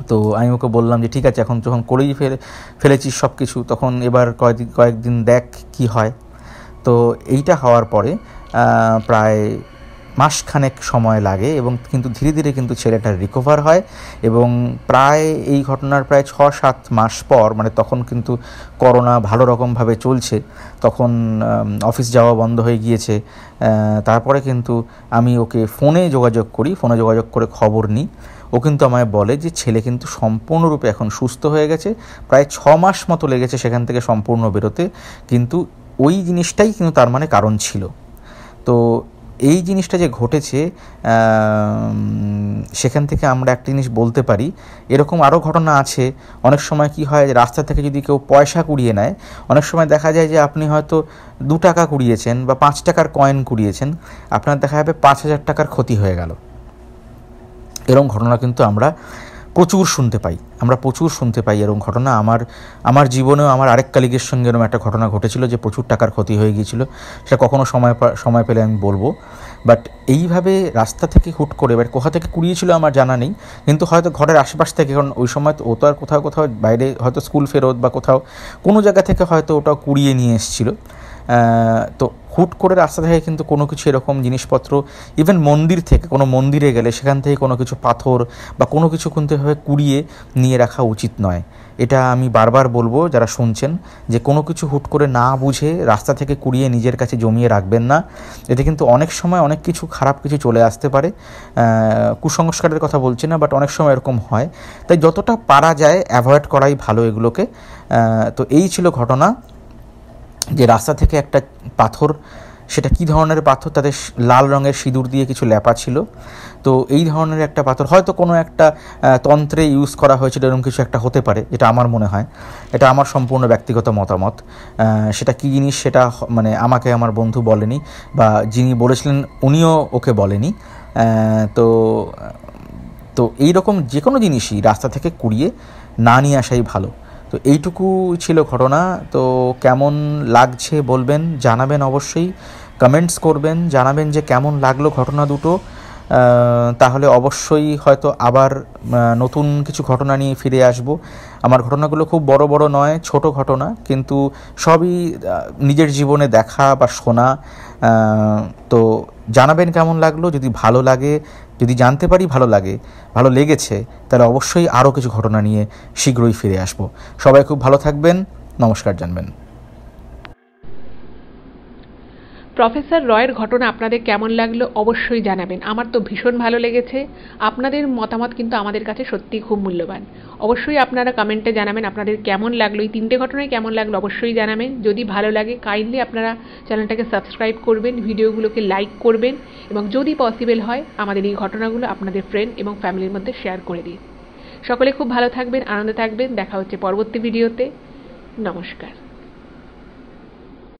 তো আমি ওকে বললাম যে ঠিক আছে, এখন যখন করেই ফেলে ফেলেছিস সব কিছু, তখন এবার কয়েকদিন কয়েকদিন দেখ কি হয়। তো এইটা হওয়ার পরে প্রায় মাসখানেক সময় লাগে এবং কিন্তু ধীরে ধীরে কিন্তু ছেলেটা রিকভার হয় এবং প্রায় এই ঘটনার প্রায় ছ সাত মাস পর, মানে তখন কিন্তু করোনা ভালো রকমভাবে চলছে, তখন অফিস যাওয়া বন্ধ হয়ে গিয়েছে। তারপরে কিন্তু আমি ওকে ফোনে যোগাযোগ করি, ফোনে যোগাযোগ করে খবর নিই। ও কিন্তু আমায় বলে যে ছেলে কিন্তু সম্পূর্ণরূপে এখন সুস্থ হয়ে গেছে, প্রায় ছ মাস মতো লেগেছে সেখান থেকে সম্পূর্ণ বেরোতে, কিন্তু ওই জিনিসটাই কিন্তু তার মানে কারণ ছিল। তো এই জিনিসটা যে ঘটেছে, সেখান থেকে আমরা একটা জিনিস বলতে পারি, এরকম আরও ঘটনা আছে। অনেক সময় কি হয়, রাস্তা থেকে যদি কেউ পয়সা কুড়িয়ে নেয়, অনেক সময় দেখা যায় যে আপনি হয়তো দু টাকা কুড়িয়েছেন বা পাঁচ টাকার কয়েন কুড়িয়েছেন, আপনার দেখা যাবে পাঁচ হাজার টাকার ক্ষতি হয়ে গেল। এরকম ঘটনা কিন্তু আমরা প্রচুর শুনতে পাই, আমরা প্রচুর শুনতে পাই এরকম ঘটনা। আমার আমার জীবনেও আমার আরেক কালিগের সঙ্গে এরকম একটা ঘটনা ঘটেছিল যে প্রচুর টাকার ক্ষতি হয়ে গিয়েছিল। সেটা কখনো সময় সময় পেলে আমি বলবো। বাট এইভাবে রাস্তা থেকে হুট করে, এবার কোথা থেকে কুড়িয়েছিল আমার জানা নেই, কিন্তু হয়তো ঘরের আশেপাশ থেকে, কারণ ওই সময় ও তো আর কোথাও কোথাও বাইরে হয়তো স্কুল ফেরত বা কোথাও কোনো জায়গা থেকে হয়তো ওটা কুড়িয়ে নিয়ে এসেছিলো। তো হুট করে রাস্তা থেকে কিন্তু কোনো কিছু এরকম জিনিসপত্র, ইভেন মন্দির থেকে, কোনো মন্দিরে গেলে সেখান থেকে কোনো কিছু পাথর বা কোনো কিছু কিন্তু এভাবে কুড়িয়ে নিয়ে রাখা উচিত নয়। এটা আমি বারবার বলবো যারা শুনছেন, যে কোনো কিছু হুট করে না বুঝে রাস্তা থেকে কুড়িয়ে নিজের কাছে জমিয়ে রাখবেন না। এতে কিন্তু অনেক সময় অনেক কিছু খারাপ কিছু চলে আসতে পারে। কুসংস্কারের কথা বলছি না, বাট অনেক সময় এরকম হয়। তাই যতটা পারা যায় অ্যাভয়েড করাই ভালো এগুলোকে। তো এই ছিল ঘটনা, যে রাস্তা থেকে একটা পাথর, সেটা কী ধরনের পাথর, তাদের লাল রঙের সিঁদুর দিয়ে কিছু লেপা ছিল। তো এই ধরনের একটা পাথর হয়তো কোনো একটা তন্ত্রে ইউজ করা হয়েছিল, এরকম কিছু একটা হতে পারে, এটা আমার মনে হয়। এটা আমার সম্পূর্ণ ব্যক্তিগত মতামত। সেটা কী জিনিস সেটা মানে আমাকে আমার বন্ধু বলেনি, বা যিনি বলেছিলেন উনিও ওকে বলেনি। তো তো এইরকম যে কোনো জিনিসই রাস্তা থেকে কুড়িয়ে না নিয়ে আসাই ভালো। তো এইটুকু ছিল ঘটনা। তো কেমন লাগছে বলবেন, জানাবেন, অবশ্যই কমেন্টস করবেন, জানাবেন যে কেমন লাগলো ঘটনা দুটো। তাহলে অবশ্যই হয়তো আবার নতুন কিছু ঘটনা নিয়ে ফিরে আসব। আমার ঘটনাগুলো খুব বড় বড় নয়, ছোট ঘটনা, কিন্তু সবই নিজের জীবনে দেখা বা শোনা। তো জানাবেন কেমন লাগলো, যদি ভালো লাগে, যদি জানতে পারি ভালো লাগে, ভালো লেগেছে, তাহলে অবশ্যই আরও কিছু ঘটনা নিয়ে শীঘ্রই ফিরে আসব। সবাই খুব ভালো থাকবেন, নমস্কার জানবেন। প্রফেসর রয়ের ঘটনা আপনাদের কেমন লাগলো অবশ্যই জানাবেন। আমার তো ভীষণ ভালো লেগেছে। আপনাদের মতামত কিন্তু আমাদের কাছে সত্যিই খুব মূল্যবান। অবশ্যই আপনারা কমেন্টে জানাবেন আপনাদের কেমন লাগলো, এই তিনটে ঘটনায় কেমন লাগলো অবশ্যই জানাবেন। যদি ভালো লাগে কাইন্ডলি আপনারা চ্যানেলটাকে সাবস্ক্রাইব করবেন, ভিডিওগুলোকে লাইক করবেন, এবং যদি পসিবল হয় আমাদের এই ঘটনাগুলো আপনাদের ফ্রেন্ড এবং ফ্যামিলির মধ্যে শেয়ার করে দিন। সকলে খুব ভালো থাকবেন, আনন্দে থাকবেন। দেখা হচ্ছে পরবর্তী ভিডিওতে। নমস্কার।